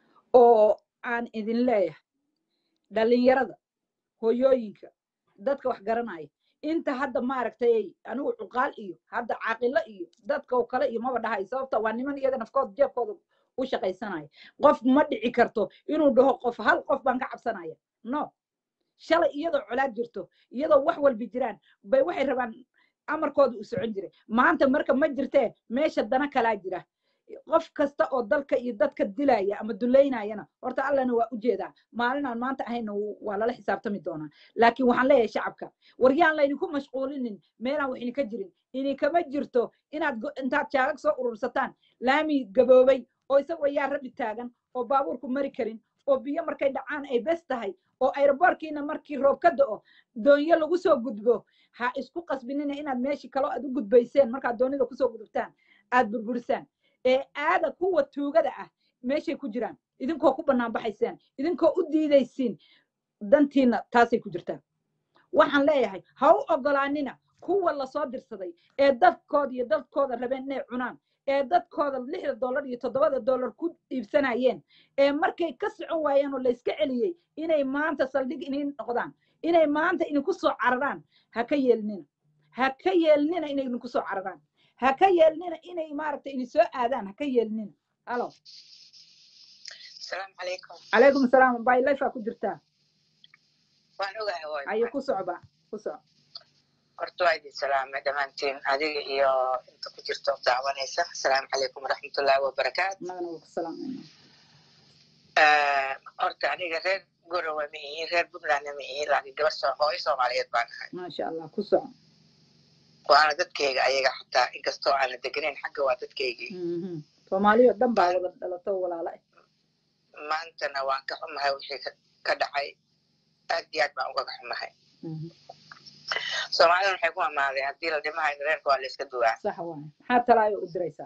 Speaker 1: أو عن إذن ليه دلين يرد هو يوينك دتك وح قرناي أنت هذا ما ركتي أنا وعقال إيو هذا عاقل إيو دتك وكلا إيو ما بدها يصوت واني من يدا نفكر جاب كذا وش قيس سناي قف مدعي كرتو إنه ده قف هل قف بنقع بسنايا no shalay iyadoo colaad jirto iyadoo wax walba jiraan bay waxay rabaan amarkooda u socon jiray maanta marka ma jirtee meesha dana kala jira qof kasta oo dalka iyo dadka dilaya ama duleynayana horta allana waa u jeedaa maalin aan maanta ahayna waa lala xisaabtami doonaa laakiin waxaan leeyahay shacabka waryaan la idinku mashquulinin meelaan wax idinka jirin idinkama jirto inaad intaad jaagag soo urursataan laami gaboobay oo isagoo yaa rabi taagan oo baabuurku mari karin oo biyo markay dhacaan ay bes tahay oo aeroboorkiina markii roob ka da'o doonyo lagu soo gudbo ha isku qasbinina inaad meeshii kaloo aad u gudbayseen markaad doonida kusoo gudubtaan aad burburisaan ee aada kuwa tuugada ah meeshay ku jiraan idinkoo ku bannaan baxaysaan idinkoo u diidaysiin dantiina taasay ku jirtaan waxaan leeyahay ha u ogolaanina kuwa lasoo dirsaday ee dadkooda iyo dadkooda rabeen inay cunaan ee dadkooda lixda dollar iyo toddobada dollar ku iibsanayeen ee markay ka socon waayeen oo la iska celiyey inay maanta saldhig inin noqdaan inay maanta idinku soo cararaan ha ka yeelnina ha ka yeelnina inay idinku soo cararaan ha ka yeelnina inay maaragtay idin soo aadaan ha ka yeelnina halo
Speaker 10: السلام عليكم
Speaker 1: calaykum asalaam bay lefa ku jirtaa
Speaker 10: waan ogahay way
Speaker 1: ayo ku socba ku soc
Speaker 10: horta waa idin salaamay dhammaantiin adiga iyo inta ku jirto daawanaysa asalaamu calaykum waraxmatullaahi wabarakaatu
Speaker 1: magana waa ku salaamayna
Speaker 10: horta aniga reer gorowa ma ihi reer puntlandna ma ihi laakiin gabar soo hooyo soomaaliyeed baan ahay
Speaker 1: maasha allah ku soc
Speaker 10: waana dadkayga ayaga xataa inkastoo aana deganayn xagga waa dadkaygii
Speaker 1: soomaaliyo dhan baa wada dhalato walaala
Speaker 10: maantana waan ka xumahay wixii ka dhacay aad iyo aad baan ugaga xumahay soomaalida waxay ku amaaday haddii la dhimahay reerka waa la iska duwaa
Speaker 1: sax waay maxaa talaayo u diraysaa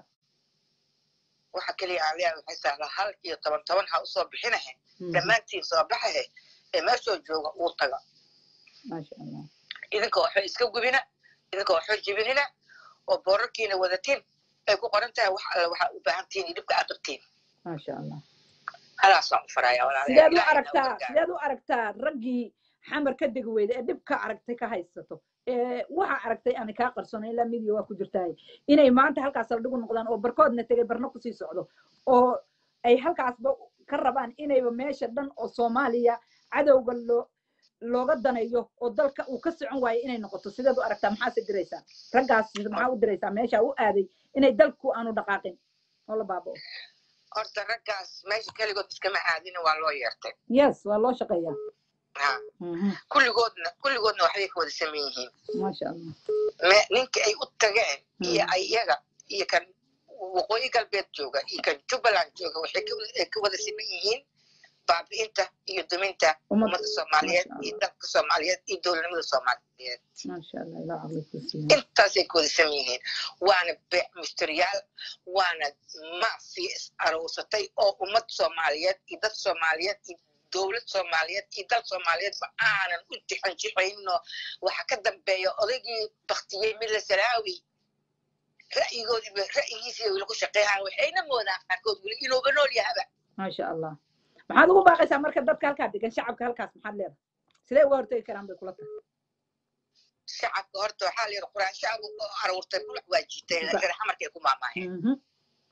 Speaker 10: waxa keliya aan leeyahay waxay sahla hal iyo toban toban ha usoo bixinahe dhammaantiin soo baxahe ee meeshoo jooga uu taga
Speaker 1: maasha allah
Speaker 10: idinka waxay iska gubina idinka waxay jibinina oo boorarkiina wadatiin ay ku qoran tahay wax alla waxaa u baahan tihiin dhibka aad qabtiin
Speaker 1: maasha allah
Speaker 10: halaasaan u faraya
Speaker 1: sideed u aragtaa sideed u aragtaa raggii xamar ka degi weyda ee dhibka aragtay ka haysato ee waxa aragtay aan ka qarsoonay ilaa midiya waa ku jirtaa inay maanta halkaas la dhigu noqdaan oo barkoodna tagay barna ku sii socdo oo ay halkaasba ka rabaan inayba meesha dhan oo Soomaaliya cadowga loo looga danayo oo dalka uu ka socon waayo inay noqoto sideed u aragtaa maxaa se diraysaa raggaas maxaa u diraysaa meesha u aaday inay dalku aanu dhaqaaqin oo la baabo
Speaker 10: horta raggaas meesha kaligood iskama aadin waa loo yeertay
Speaker 1: yes waa loo shaqeeyaa
Speaker 10: kulligoodna kulligoodna waxbay ka wada sameyn yihiin
Speaker 1: maasha allah
Speaker 10: ninka ay u tageen iyo ayaga iyo kan waqooyi galbeed jooga iyo kan jubbaland jooga waxay ka wada sameyn yihiin baabi'inta iyo duminta ummadda soomaaliyeed iyo dalka soomaaliyeed iyo dowladnimada soomaaliyeed
Speaker 1: maasha allah ilaa caqli ku siiyo
Speaker 10: intaasay ka wada sameyn yihiin waana beec mushtariyaal waana maafiya is aruursatay oo ummad soomaaliyeed iyo dad soomaaliyeed iyo dowlad soomaaliyeed iyo dal soomaaliyeed ba aanan u tixan jixayno waxa ka dambeeya odaygii baktiyey mila salaawi ra'yigoodiiba ra'yigiisii weli ku shaqeeyaan waxayna moodaan qaarkood weli inuuba nool yahaba
Speaker 1: maasha allah maxaad ugu baaqaysaa marka dadka halkaa degan shacabka halkaas maxaad leedahay sidee uga hortegi karaan bay kula tahay
Speaker 10: shacabka horta waxaa la yidhi quraan shacab oo aruurtay kulax waa jiitay reer xamarkay ku maamaayeen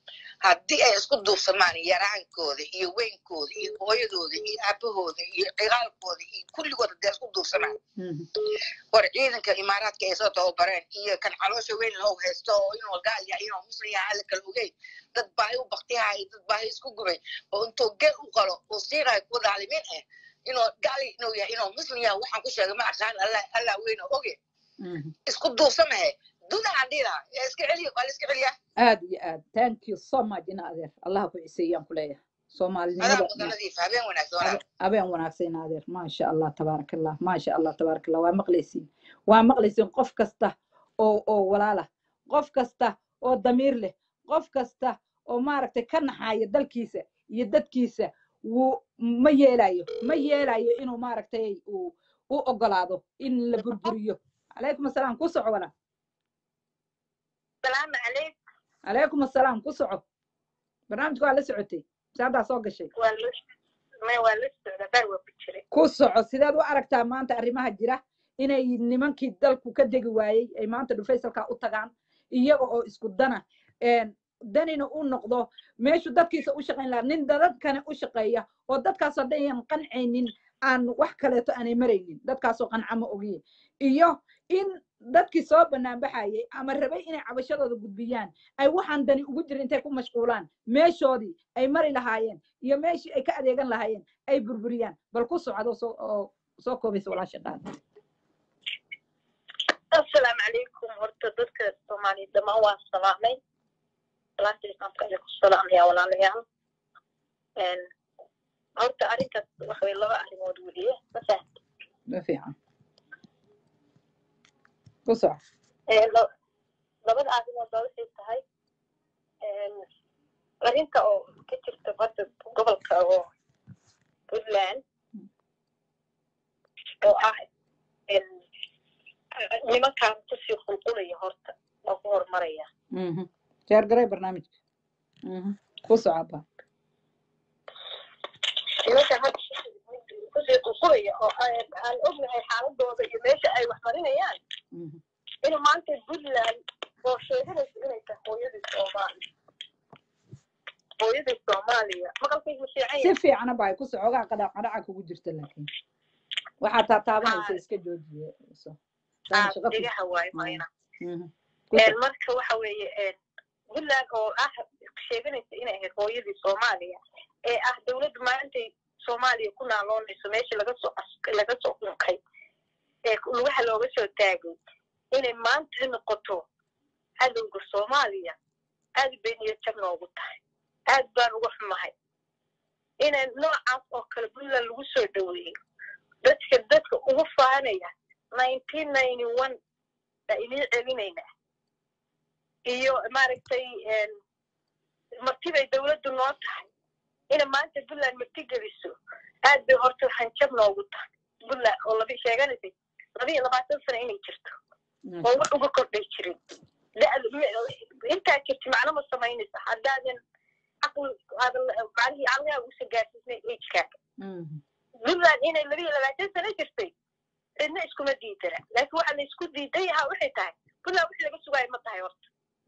Speaker 8: haddii ay isku duubsamaan yaraankooda iyo weynkooda iyo hooyadooda iyo aabahooda iyo cigaalkooda iyo kulligood haddii ay isku duubsamaan war ciidanka imaaraadka ay soo tababareen iyo kan caloosha weyn loo haysto oo inuu gaal yahay inuu muslim yahay alla kala ogeyn dad baahi u baktiyaha iyo dad baahi isku gubay oo intuu geel u qalo oo siinayo kuwa daalimiin ah inuu gaal inuu yahay inuu muslim yahay waxaan ku sheegay ma aqaan allah allah weyn oo oge isku duubsamahe duda andira iska celiyo waa iska celiya
Speaker 1: aad iyo aad thank you so much ina adeer allah ku ciseeyaan ku leeyahay soomaalinimada
Speaker 8: habeen wanaagsan
Speaker 1: habeen wanaagsan adeer ma sha Allah tabarakallah ma sha Allah tabarakallah waa maqlaysiin waa maqlaysiin qof kasta oo oo walaala qof kasta oo damiir leh qof kasta oo maaragtay ka naxaya dalkiisa iyo dadkiisa wuu ma yeelayo ma yeelayo inuu maaragtay uu u ogolaado in la burburiyo alaykum asalaam ku soco wala
Speaker 3: السلام عليكم
Speaker 1: عليكم السلام ku soco barnaamijku waa la socotay saada soo gashay
Speaker 3: ما والد دبر وبجري
Speaker 1: ku soco sidaad u aragtaa maanta arrimaha jira inay nimankii dalku ka degi waayay ay maanta dhufaysalka u tagaan iyaga oo isku dana een danina u noqdo meeshu dadkiisa u shaqayn lahaa nin dadkana u shaqeeya oo dadkaas oo dhan qancaynin aan wax kaleeto aanay maraynin dadkaas oo qancama ogiye iyo in dadkii soo banaan baxayay ama rabay inay cabashadooda gudbiyaan ay waxaan dani ugu jirin intay ku mashquulaan meeshoodii ay mari lahaayeen iyo meeshii ay ka adeegan lahaayeen ay burburiyaan bal ku socdo soo soo koobaysa walaasha qaad
Speaker 3: السلام عليكم horta dadka Soomaali dhamaan waa salaamay salaamtii sanka ku salaamaya walaalayaal een horta arinka waxa way laba arimood waliye ma fahamta
Speaker 1: ma fiican ku soco
Speaker 3: ee labada arimood waxay tahay een arinka oo ka jirta badda gobolka oo Puntland oo ah een nimankaan kusii qulqulaya horta waa ku horumaraya
Speaker 1: mhm jeer garay barnaamijka mhm ku socaba
Speaker 3: nimanka hadda kusii qulqulaya oo aan ognahay xaaladooda iyo meesha ay wax marinayaan inuu maanta Puntland oo sheeganaysa inay tahay hooyadii Soomaaliya hooyadii Soomaaliya maqalkay ma fiican
Speaker 1: si fiican baa ku socogaa qadac qadaca kugu jirta laakiin waxa taa taabanaysa iska joojiye soo
Speaker 3: digaha waay marina een marka waxa weeye Puntland oo ah sheeganaysa inay ahayd hooyadii Soomaaliya ee ah dawladda maanta Soomaaliya ku naaloonayso meesha laga soo laga soo qunqay ee waxa looga soo taagay inay maanta noqoto cadowga Soomaaliya aad bay niyad jab noogu tahay aad baan uga xumahay inay noocaas oo kale Puntland lagu soo dhaweeyo dadka dadka ugu faanaya nineteen ninety-one da inay celinayna iyo maaragtay een martibay dawladdu noo tahay ina maanta Puntland marti geliso aad bay horta hanjab noogu tahay Puntland oo labi sheeganaysa laba iyo labaatan sano inay jirto oo wax uga kordhay jirin inta jirti macna ma samaynaysa haddaadan aqal macnaheedu aqliga u sagaasisnay age-ka Puntland inay laba iyo labaatan sano jirtay cidna iskuma diidana laakiin waxa la isku diiday yahay waxay tahay Puntland wixii laga sugaay ma tahay horta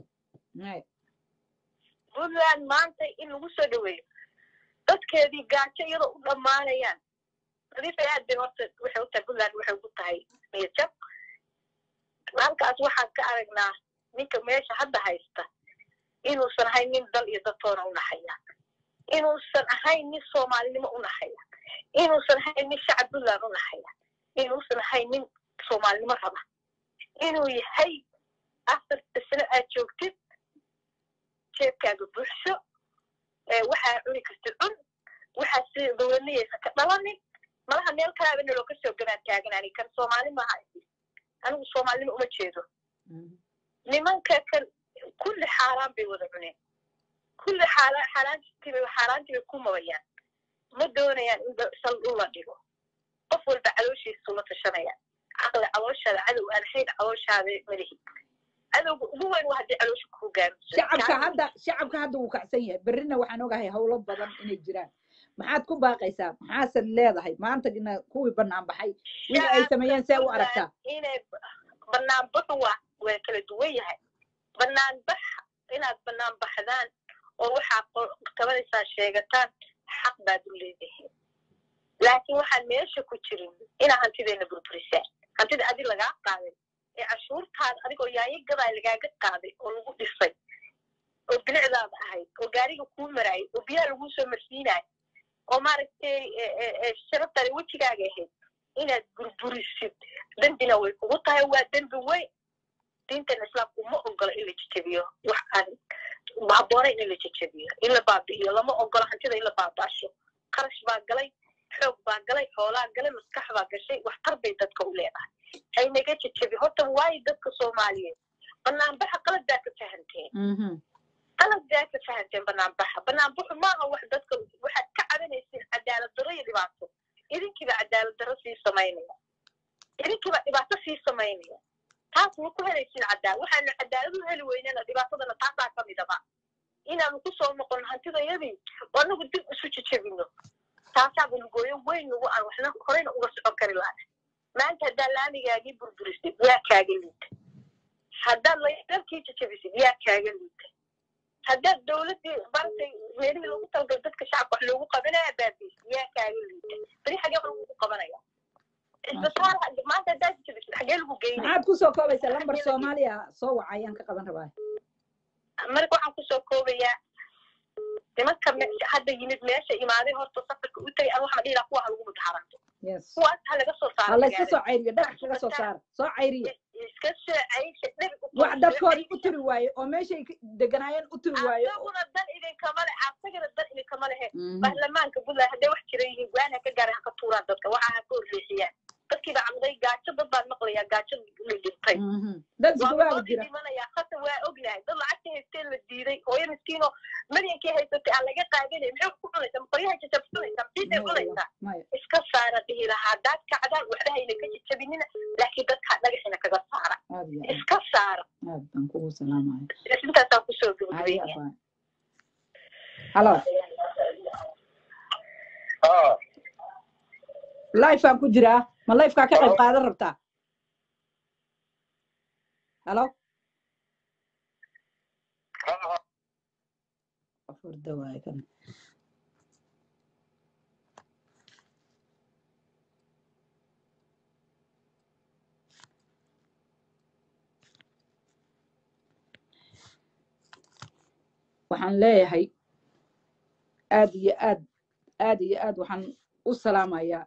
Speaker 3: Puntland maanta in lagu soo dhaweeyo dadkeedii gaajo iyadoo u dhammaanayaan nadiif aad bay horta waxay u tahay Puntland waxay ugu tahay niyad halkaas waxaan ka aragnaa ninka meesha hadda haysta inuusan ahayn nin dal iyo dadtoona u naxaya inuusan ahayn nin Soomaalinimo u naxaya inuusan ahayn nin shacab Puntland u naxaya inuusan ahayn nin Soomaalinimo raba inuu yahay afarta sano aad joogtid jeebkaaga buuxso ee waxaa cuni kartid cun waxaa si dowladniyeysa ka dhalanin malaha meel kalaabana loo ka soo gamaan taaganaani kan Soomaali maaha anigu Soomaalima uma jeedo nimanka kan kulli xaaraan bay wada cuneen kulli xaaraan xaaraantii xaaraantii ku mabayaan ma doonayaan in sal u la dhigo qof walba calooshiisa la tashanaya aqli calooshaada cadow aan hayn calooshaada malihi adowga ugu weyn waa hadii caloosha ku gaarto
Speaker 1: shacabka hadda shacabka hadda uu kacsan yahay berrina waxaan ogahay hawlo badan inay jiraan maxaad ku baaqaysaa maxaad leedahay maanta ina kuwii banaan baxay wixii ay sameeyeen see u aragtaa
Speaker 3: inay banaan baxu waa way kala duwan yahay banaan bax inaad banaan baxdaan
Speaker 11: oo waxaa qabanaysaa sheegataan xaq baad u leedahay laakiin waxaan meesha ku jirin inaa hantideena burburisaan hantida adi lagaa qaaday ee cashuurtaada adigoo yaayo gadaa lagaaga qaaday oo lagu dhisay oo bilicdaada ahayd oo gaariga kuu maraayay oo biyaha laguu soo marsiinayo oo maaragtay sharaftaada wejigaaga ahayd inaad burburisid dembina way kugu tahay waa dembi weyn diintan islaamku ma ogola in la jejebiyo wax aan haboonayn in la jejebiyo in la baabi'iyo lama ogola hantida in la baabaasho qarash baa galay xoog baa galay xoolaa galay maskax baa gashay waxtar bay dadka u leedahay haynaga jejebi horta waayo dadka soomaaliyeed banaanbaxa qalad baa ka fahanteen qalad baa ka fahanteen banaanbaxa banaanbaxu maaha wax dadka waxaad ka cabanaysiin cadaalad darro iyo dhibaato idinkiiba cadaalad darro sii samaynaya idinkiiba dhibaato sii samaynaya taas ma ku helaysiin cadaal waxaanu cadaalad u heli weynana dhibaatadana taasaa ka midaba inaanu ku soo noqono hantidayadii oo anagu dib isu jejebino taasaa bulgooyo weyn nagu aan waxna horeyna uga socon kari lahaa maanta haddaa laamigaagii burburisid yaa kaaga liita haddaad ladalkii jejebisid yaa kaaga liita haddaad dawladdii bartay meelihii lagu talgal dadka shacabka wax loogu qabanaya baabiis yaa kaaga liita beri xagee wax lagu qabanaya isbitaal maanta haddaad jejebisid xagee lagu geynaya
Speaker 1: maxaad kusoo koobaysaa lambar soomaaliya soo waca ayaan ka qaban rabaa
Speaker 11: marka waxaan kusoo koobayaa nimanka hadda yimid meesha imaaday horta safarka u tagay aan waxaan dhihi lahaa kuwa ha lagu mudaharaanto kuwaas ha laga soo saaro
Speaker 1: hala iska soo cayriyo dhagax kaga soo saara soo cayriya
Speaker 11: iska soo cayrisha dhagax
Speaker 1: wax dadkoodii u tiri waayo oo meeshay deganaayeen u tiri waayo
Speaker 11: asaguna dan idinkama le asagana dan idinkama lehe baarlamaanka puntland hadday wax jira yihiin waan ha ka gaaray ha ka tuuraan dadka waxa ha ka horleexiyaan dadkiiba camday gaajo dad baan maqlayaa gaajo la dhintay
Speaker 1: dad iskugaaba jira
Speaker 11: dhimanayaa khata waa ognahay dad lacagta haysteen la diiday hooyo miskiino milyankii haysatay aan laga qaadanay maxay ku cunaysaa ma qoryaha jajabsanaysaa maxiisay cunaysaa iska saara dhihi lahaa haddaad kacdaan waxba hayna ka jajabinina laakiin dadkaa dhagaxina kaga saara iska saara
Speaker 1: aad baan kugu salaamaya
Speaker 11: intaasaan kusoo gabagabeynaya
Speaker 1: halo life aan ku jiraa ma lifekaa ka qayb qaadan rabtaa halo afurda waay kan waxaan leeyahay aad iyo aad aad iyo aad waxaan u salaamayaa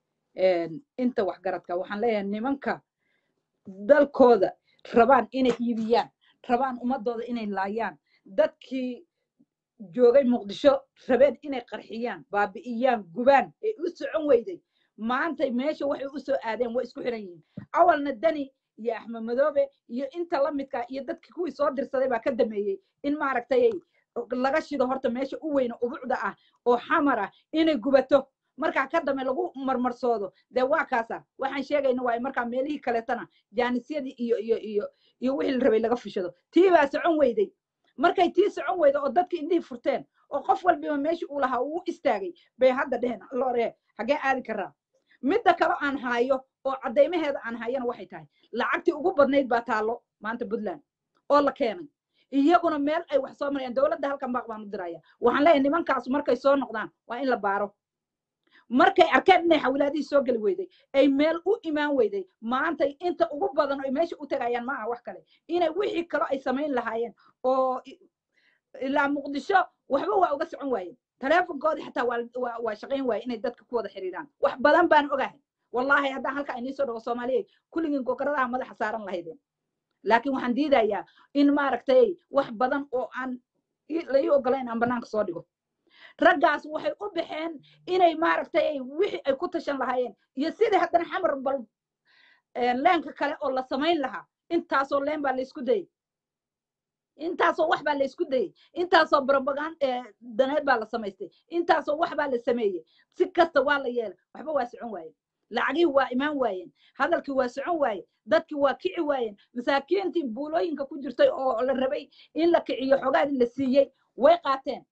Speaker 1: inta waxgaradka waxaan leeyahay nimanka dalkooda rabaan inay iibiyaan rabaan ummadooda inay laayaan dadkii joogay muqdisho rabeen inay qarxiyaan baabi'iyaan gubaan ee u socon weyday maantay meesha waxay u soo aadeen way isku xiran yihiin awalna dani iyo axmed madoobe iyo inta la midka iyo dadkii kuwii soo dirsaday baa ka dameeyey in maaragtay laga shido horta meesha u weyna ubucda ah oo xamar ah inay gubato markaa ka dame lagu marmarsoodo dee waa kaasa waxaan sheegayna waay markaa meelihii kaleetana jaanisyadii iyo iyo iyo iyo wixii la rabay laga fushado tii baa socon weyday markay tii socon weyda oo dadka indhihii furteen oo qof walbiba meeshii uu lahaa uu istaagay bay hadda dheheen lore hagee aadi karaa midda kale aan haayo oo caddaymaheeda aan hayana waxay tahay lacagtii ugu badnayd baa taallo maanta puntland oo la keenay iyaguna meel ay wax soo marayaan dowladda halkan baaq baan u diraya waxaan leeyahay nimankaas markay soo noqdaan waa in la baaro markay arkeen inay xawilaadihii soo geli weyday ay meel u imaan weyday maantay inta ugu badan ay meesha u tagayaan maaha wax kale inay wixii kale ay samayn lahaayeen oo ilaa muqdisho waxba waa uga socon waayeen taleefonkoodii xataa waa waa shaqayn waaye inay dadka ku wada xiriiraan wax badan baan ogahay wallaahi haddaan halka inii soo dhawo soomaaliyeed kulligiin gogaradaha madaxa saaran lahaydeen laakiin waxaan diidayaa in maaragtay wax badan oo aan la ii ogolayn aan banaanka soo dhigo raggaas waxay u baxeen inay maaragtay wixii ay ku tashan lahaayeen iyo sidii haddana xamar bal leenka kale oo la samayn lahaa intaasoo leen baa laysku dayey intaasoo wax baa laysku dayey intaasoo propagand daneed baa la samaystay intaasoo wax baa la sameeyey si kasta waa la yeelay waxba waa socon waayeen lacagihii waa imaan waayeen hadalkii waa socon waaye dadkii waa kici waayeen masaakiintii buulooyinka ku jirtay oo la rabay in la kiciyo xogaadii la siiyey way qaateen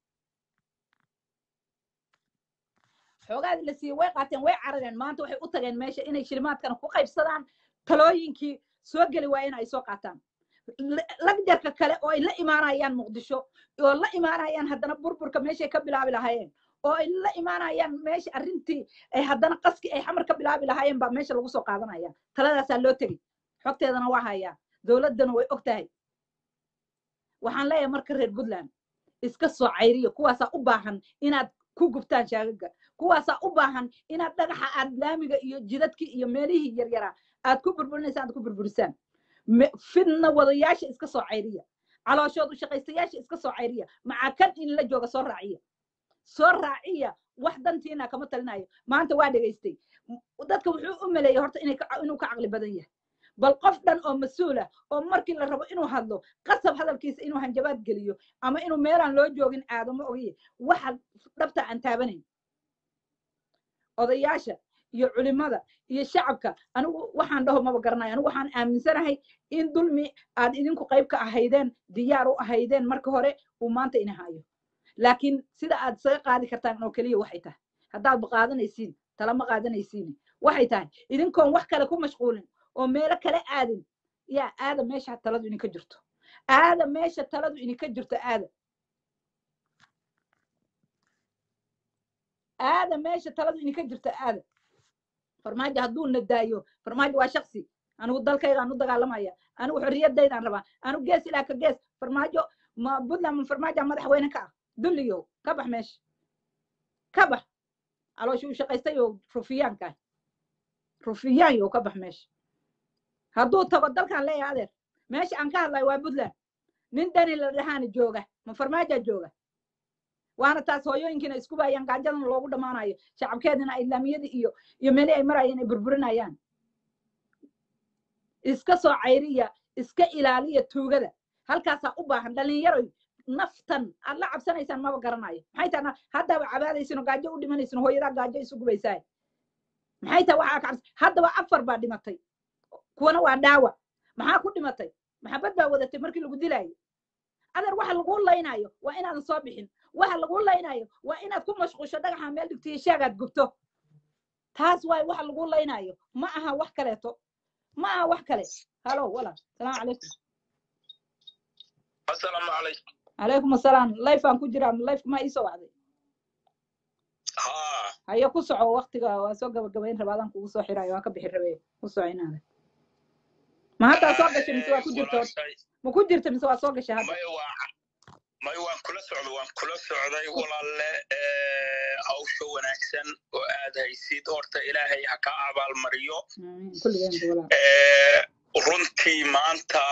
Speaker 1: xogaadii la siiyey way qaateen way carareen maanta waxay u tageen meesha inay shilimaadkana ku qaybsadaan talooyinkii soo geli waayeen ay soo qaataan lagjarka kale oo ay la imaanayaan muqdisho oo la imaanayaan haddana burburka meeshay ka bilaabi lahaayeen oo ay la imaanayaan meesha arrintii ay haddana qaski ay xamar ka bilaabi lahaayeen baa meesha lagu soo qaadanaya taladaasaa loo tegey xogteedana waa hayaa dowladdana way og tahay waxaan leeyahay marka reer puntland iska soo cayriyo kuwaasaa u baahan inaad ku gubtaan shaagaga kuwaasaa u baahan inaad dhagaxa aad laamiga iyo jidadkii iyo meelihii yaryaraa aad ku burburinaysaan aad ku burburisaan fidna wadayaasha iska soo cayriya calooshood u shaqaystayaasha iska soo cayriya maxaa kan in la jooga soo raaciya soo raaciya wax dantiina kama talinayo maanta waa dhegaystay dadka wuxuu u maleeyay horta inay inuu ka caqli badan yahay bal qof dhan oo mas-uula oo markii la rabo inuu hadlo qasab hadalkiisa inuu hanjabaad geliyo ama inuu meelaan loo joogin aadamo ogiye waxa dhabta aan taabanayn odayaasha iyo culimada iyo shacabka anigu waxaan dhaho maba garanayo anigu waxaan aaminsanahay in dulmi aad idinku qayb ka ahaydeen diyaar u ahaydeen marka hore uu maanta ina hayo laakiin sida aad isaga qaadi kartaan oo keliya waxay tahay haddaad qaadanaysiin talama qaadanaysiin waxay tahay idinkoon wax kale ku mashquulin oo meelo kale aadin yaa aada meesha taladu idinka jirto aada meesha taladu idinka jirto aada aada meesha taladu idinka jirto aada farmaajo hadduu nadaayo farmaajo waa shaksi anigu dalkaygaan u dagaalamaya anigu xorriyadaydaan rabaa anigu gees ilaa ka gees farmaajo ma puntland ma farmaajo madaxweyne ka ah dulliyo ka bax meesha ka bax calooshi u shaqaystayo rufiyaanka rufiyaanyo ka bax meesha hadduu tago dalkaan leeyahay adeer meesha aan ka hadlayo waa puntland nin dani la dhahaana jooga ma farmaaja jooga waana taas hooyooyinkiina isku baayaan gaajadana loogu dhammaanayo shacabkeedina islaamiyada iyo iyo meelii ay marayeen ay burburinayaan iska soo cayriya iska ilaaliya tuugada halkaasaa u baahan dhalinyaroy naftan aad la cabsanaysaan maba garanayo maxay tahay haddaba cabaadaysinoo gaajo u dhimanaysin hooyadaa gaajo isu gubaysaay maxay tahay waxaa ka cabs haddaba afar baa dhimatay kuwana waa dhaawac maxaa ku dhimatay maxabad baa wadatay markii lagu dilaayo adeer waxa lagu laynayo waa inaadan soo bixin waxa lagu laynayo waa inaad ku mashquusho dhagaxa meel dhigto iyo shaagaad gubto taas waay waxa lagu laynayo ma aha wax kaleeto ma aha wax kale halo wala salaam calaykum
Speaker 12: assalaamu calaykum
Speaker 1: calaykum assalaam life aan ku jiraa life ma ii soo wacday
Speaker 12: haa
Speaker 1: hayo ku soco waqtiga waa soo gabagabayn rabaadan kugu soo xiraayo waa ka bixi rabee ku soco inaada ma hadda soo gashay mise waa ku jirto ma ku jirto mise waa soo gashay hadda
Speaker 12: may waa may waan kula socday waan kula socday walaalle hawsha wanaagsan oo aad haysid horta ilaahay ha ka abaal mariyo runtii maanta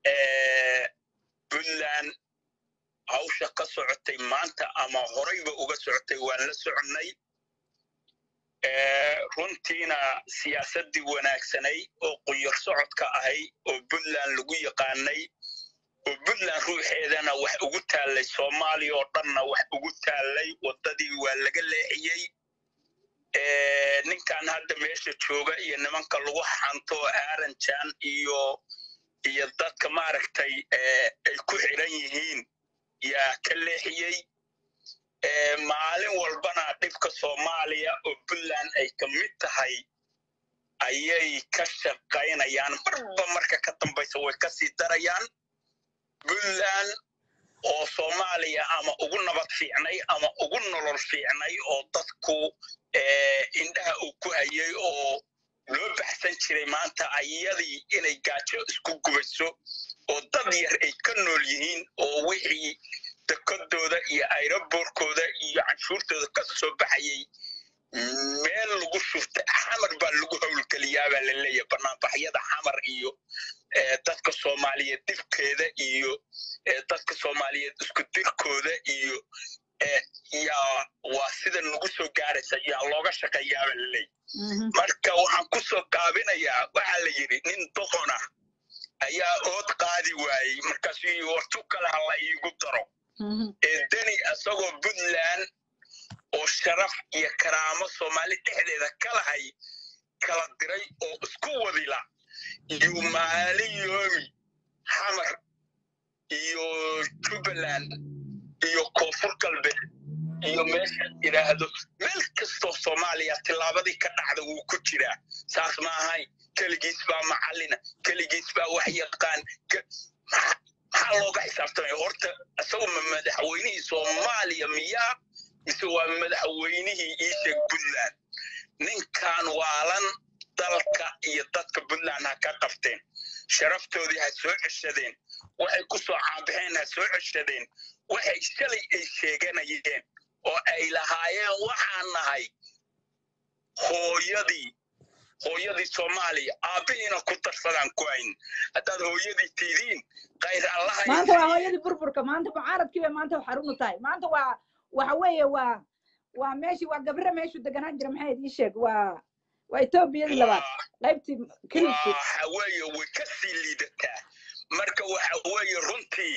Speaker 12: puntland hawsha ka socotay maanta ama horeyba uga socotay waan la soconnay runtiina siyaasaddii wanaagsanay oo qunyar socodka ahay oo puntland lagu yaqaanay oo puntland ruuxeedana wax ugu taallay soomaaliya oo dhanna wax ugu taallay waddadii waa laga leexiyey ninkan hadda meesha jooga iyo nimanka lagu xanto aaranjan iyo iyo dadka maaragtay ay ku xiran yihiin yaa ka leexiyey maalin walbana dhibka soomaaliya oo puntland ay ka mid tahay ayay ka shaqaynayaan marba marka ka dambaysa way ka sii darayaan puntland oo soomaaliya ama ugu nabad fiicnay ama ugu nolol fiicnay oo dadku indhaha uu ku hayay oo loo baxsan jiray maanta ayadii inay gaajo isku gubayso oo dad yar ay ka nool yihiin oo wixii dekodooda iyo aeroboorkooda iyo canshuurtooda ka soo baxayay meel lagu shurtay xamar baa lagu howlgeliyaabaa la leeyahay banaanbaxyada xamar iyo dadka soomaaliyeed dhibkeeda iyo dadka soomaaliyeed isku dirkooda iyo yaa waa sida nagu soo gaaraysa yaa looga shaqeeyaabaa la leeyahay marka waxaan ku soo gaabinayaa waxaa la yidhi nin doqon ah ayaa ood qaadi waayey markaasuu yii wartu kale hala iigu daro deni isagoo puntland oo sharaf iyo karaamo soomaali dhexdeeda ka lahay kala diray oo isku wadila iyo maalin yoomi xamar iyo jubbaland iyo koonfur galbeed iyo meesha yidhaahdo meel kastoo soomaaliya tillaabadii ka dhacda wuu ku jiraa saas ma ahayn keligiis baa macallina keligiis baa wax yaqaan maxaa looga xisaabtamaya horta isagu ma madaxweynihii soomaaliya miyaa mise waa madaxweynihii iisheeg puntland ninkan waalan dalka iyo dadka puntland ha ka qabteen sharaftoodii ha soo ceshadeen waxay ku soo caabixeen ha soo ceshadeen waxay shalay ay sheeganayeen oo ay lahaayeen waxaan nahay hooyadii hooyadii soomaaliya aabbihiina ku darsadaan ku hayn haddaad hooyadii tiidiin qayr allaha
Speaker 1: maanta waa hooyadii burburka maanta mucaaradkii bay maanta xarun u tahay maanta waa waxa weeye waa waa meeshii waa gabre meeshuu deganaan jira maxay idii sheeg waa waa etoobiyadii labaad qaybtii kilibkii
Speaker 12: waxa weeye way ka sii liidataa marka waxa weeye runtii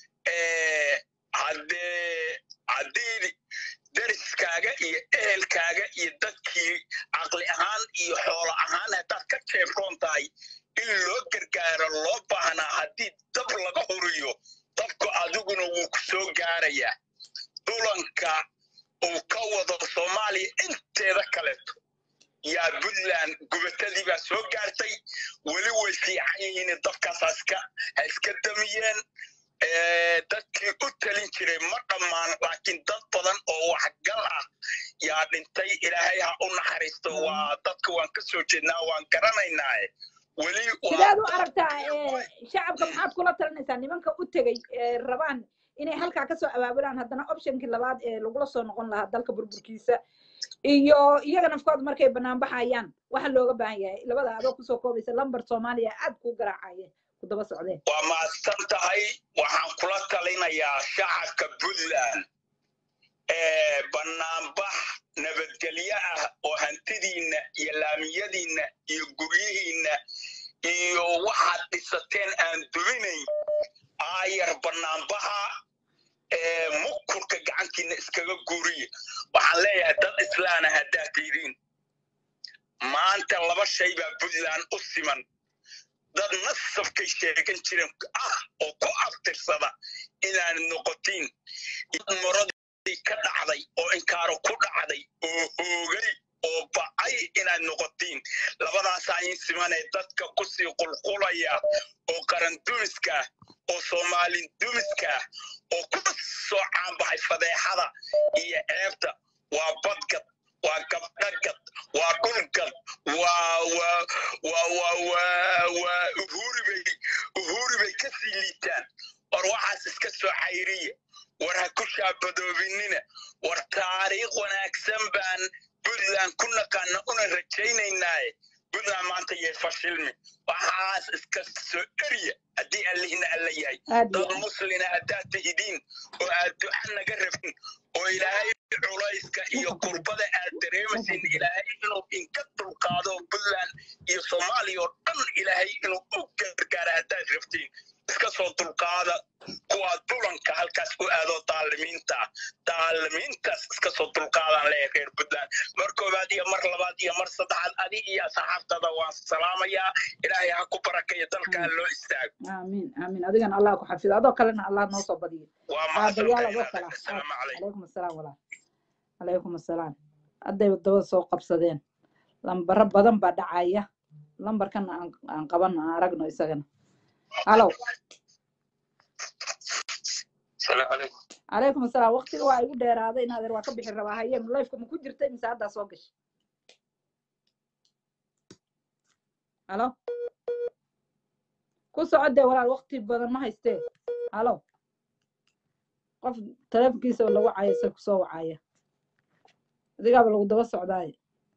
Speaker 12: haddee haddii dariskaaga iyo ehelkaaga iyo dadkii caqli ahaan iyo xoolo ahaan haddaad ka jeebroon tahay in loo gargaaro loo baahnaa haddii dab laga huriyo dabku adiguna wuu ku soo gaarayaa dulanka uu ka wado soomaaliya inteeda kaleeto yaa puntland gubatadii baa soo gaartay weli way fiican yihiin dabkaas haska ha iska damiyeen dadkii u talin jiray ma dhammaan laakiin dad badan oo waxgal ah yaa dhintay ilaahay ha u naxariisto waa dadka waan ka soo jeednaa waan garanaynaa weli
Speaker 1: sidaad u aragtaa shacabka maxaad kula talinaysaa nimanka u tegey rabaan inay halkaa kasoo abaabulaan haddana optionkii labaad ee lagula soo noqon lahaa dalka burburkiisa iyo iyaga nafkooda markay banaan baxayaan waxa looga baahan yahay labada adoo kusoo koobaysa lambar soomaaliya aad ku garaacayeen ku daba socdeen
Speaker 12: waa mahadsan tahay waxaan kula talinayaa shacabka puntland ee banaanbax nabadgelyo ah oo hantidiinna iyo laamiyadiinna iyo guryihiinna iyo waxaad dhisateen aan duminayn aayar banaanbaxa ee mukurka gacantiinna iskaga guuriya waxaan leeyahay dad islaana haddaad tihiin maanta laba shay baa puntland u siman dad nasabkay sheegan jiren ah oo ku aftirsada inaad noqotiin moradii ka dhacday oo inkaaro ku dhacday oo hoogay oo bacay inaad noqotiin labadaasaa in simanee dadka kusii qulqulaya oo qaran dumiska oo soomaalin dumiska oo ku soo caanbaxay fadeexada iyo ceebta waa badgad waa gabdhagad waa dhulgad waa waa waa waa waa waa uhuribay uhuribay ka sii liitaan war waxaas iska soo cayriya war ha ku shaabadoobinina war taariikh wanaagsan baan puntland ku naqaana una rajaynaynaaye puntland maanta yee fashilmi waxaas iska soo eriya haddii allihina alla yahay dad muslina haddaad tihidiin oo aad duca naga rabin oo ilaahay culayska iyo kurbada aad dareemaysin ilaahay inuu inka dulqaado puntland iyo soomaaliya oo dhan ilaahay inuu u gargaara haddaad rabtiin iska soo dulqaada kuwaa dulanka halkaas u aado daalimiinta daalimiintaas iska soo dulqaadaan leeyahay reer puntland mar koowaad iyo mar labaad iyo mar saddexaad adi iyo asxaabtada waan salaamayaa ilaahay ha ku barakeeyo dalkaa loo istaago
Speaker 1: amiin amiin adigana allah ku xafido adoo kalena allah noo soo badiyo
Speaker 12: waa
Speaker 1: mahadsantahay calaykum assalaam walaal calaykum assalaam hadday dabada soo qabsadeen lambaro badan baa dhacaya lambarkana aan qabanno aan aragno isagana halo
Speaker 6: السلام عليكم
Speaker 1: عليكم السلام وقتي waa igu dheeraaday inaad waa ka bixi rabaa hayeen live ma ku jirtay mise hadda soo gashay halo ku socodee walaal waqti badan ma haystee halo qof telefonkiisa lagu cayaysa ku soo wacaya adigaaba lagu daba socdaaye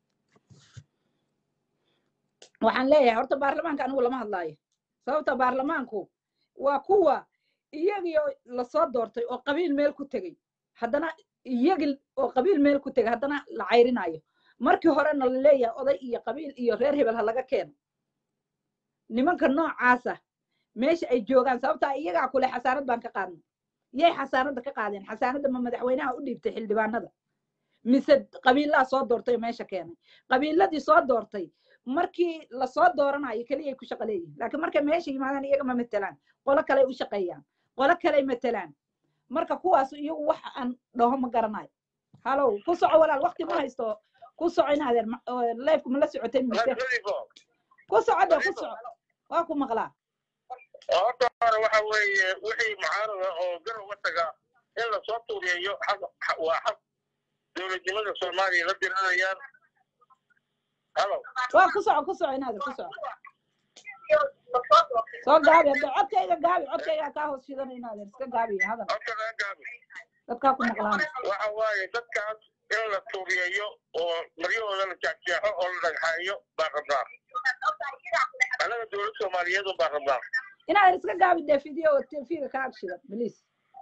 Speaker 1: waxaan leeyahay horta baarlamaanka anigu lama hadlaayo sababta baarlamaanku waa kuwa iyagii la soo doortay oo qabiil meel ku tegay haddana iyagii oo qabiil meel ku tegay haddana la cayrinayo markii horena la leeyahay oday iyo qabiil iyo reer hebel ha laga keeno nimanka noocaasa meesha ay joogaan sababtaa iyagaa kule xasaanad baan ka qaadnay yay xasaanada ka qaadeen xasaanada ma madaxweynaha u dhiibtay xildhibaanada mise qabiilaha soo doortay meesha keenay qabiiladii soo doortay markii la soo dooranayo kaliya ay ku shaqo leeyihiin laakiin markay meesha yimaadaan iyaga ma matelaan qolo kale u shaqeeyaan qolo kale matelaan marka kuwaas iyagu wax aan dhaho ma garanayo halow ku soco walaal waqti ma haysto ku soco inaadeen live ma la socotay mise ku soco de ku soco waa ku maqlaa
Speaker 13: horta hore waxa weeye wixii mucaarada oo garowa taga in lasoo tuuriyeeyo waa xaq dowladnimada soomaaliya la diranayaan halo
Speaker 1: waa ku soco ku soco inaad ku soco soo gaabi hadda codkayga gaabi codkayga kaa hoos shidan inaad iska gaabi hadal
Speaker 13: codkayga gaabi
Speaker 1: dadkaa ku maqlaan
Speaker 13: waxa waaye dadkaas in la tuuriyeeyo oo maryahooda la jeexjeexo oo la dhagxaayo baa rabnaa anaga dowladda soomaaliyeed baa rabnaa
Speaker 1: inaad iska gaabi dee video tv-ga ka agshidan please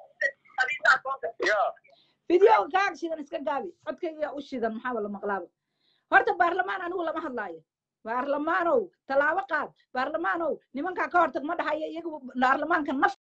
Speaker 13: ya
Speaker 1: video ka agshidan iska gaabi codkayga u shidan maxaa la maqlaaba horta baarlamaan anigu lama hadlaayo baarlamaanow tallaabo qaad baarlamaanow nimankaa ka hortag ma dhahayo iyagu baarlamaanka naf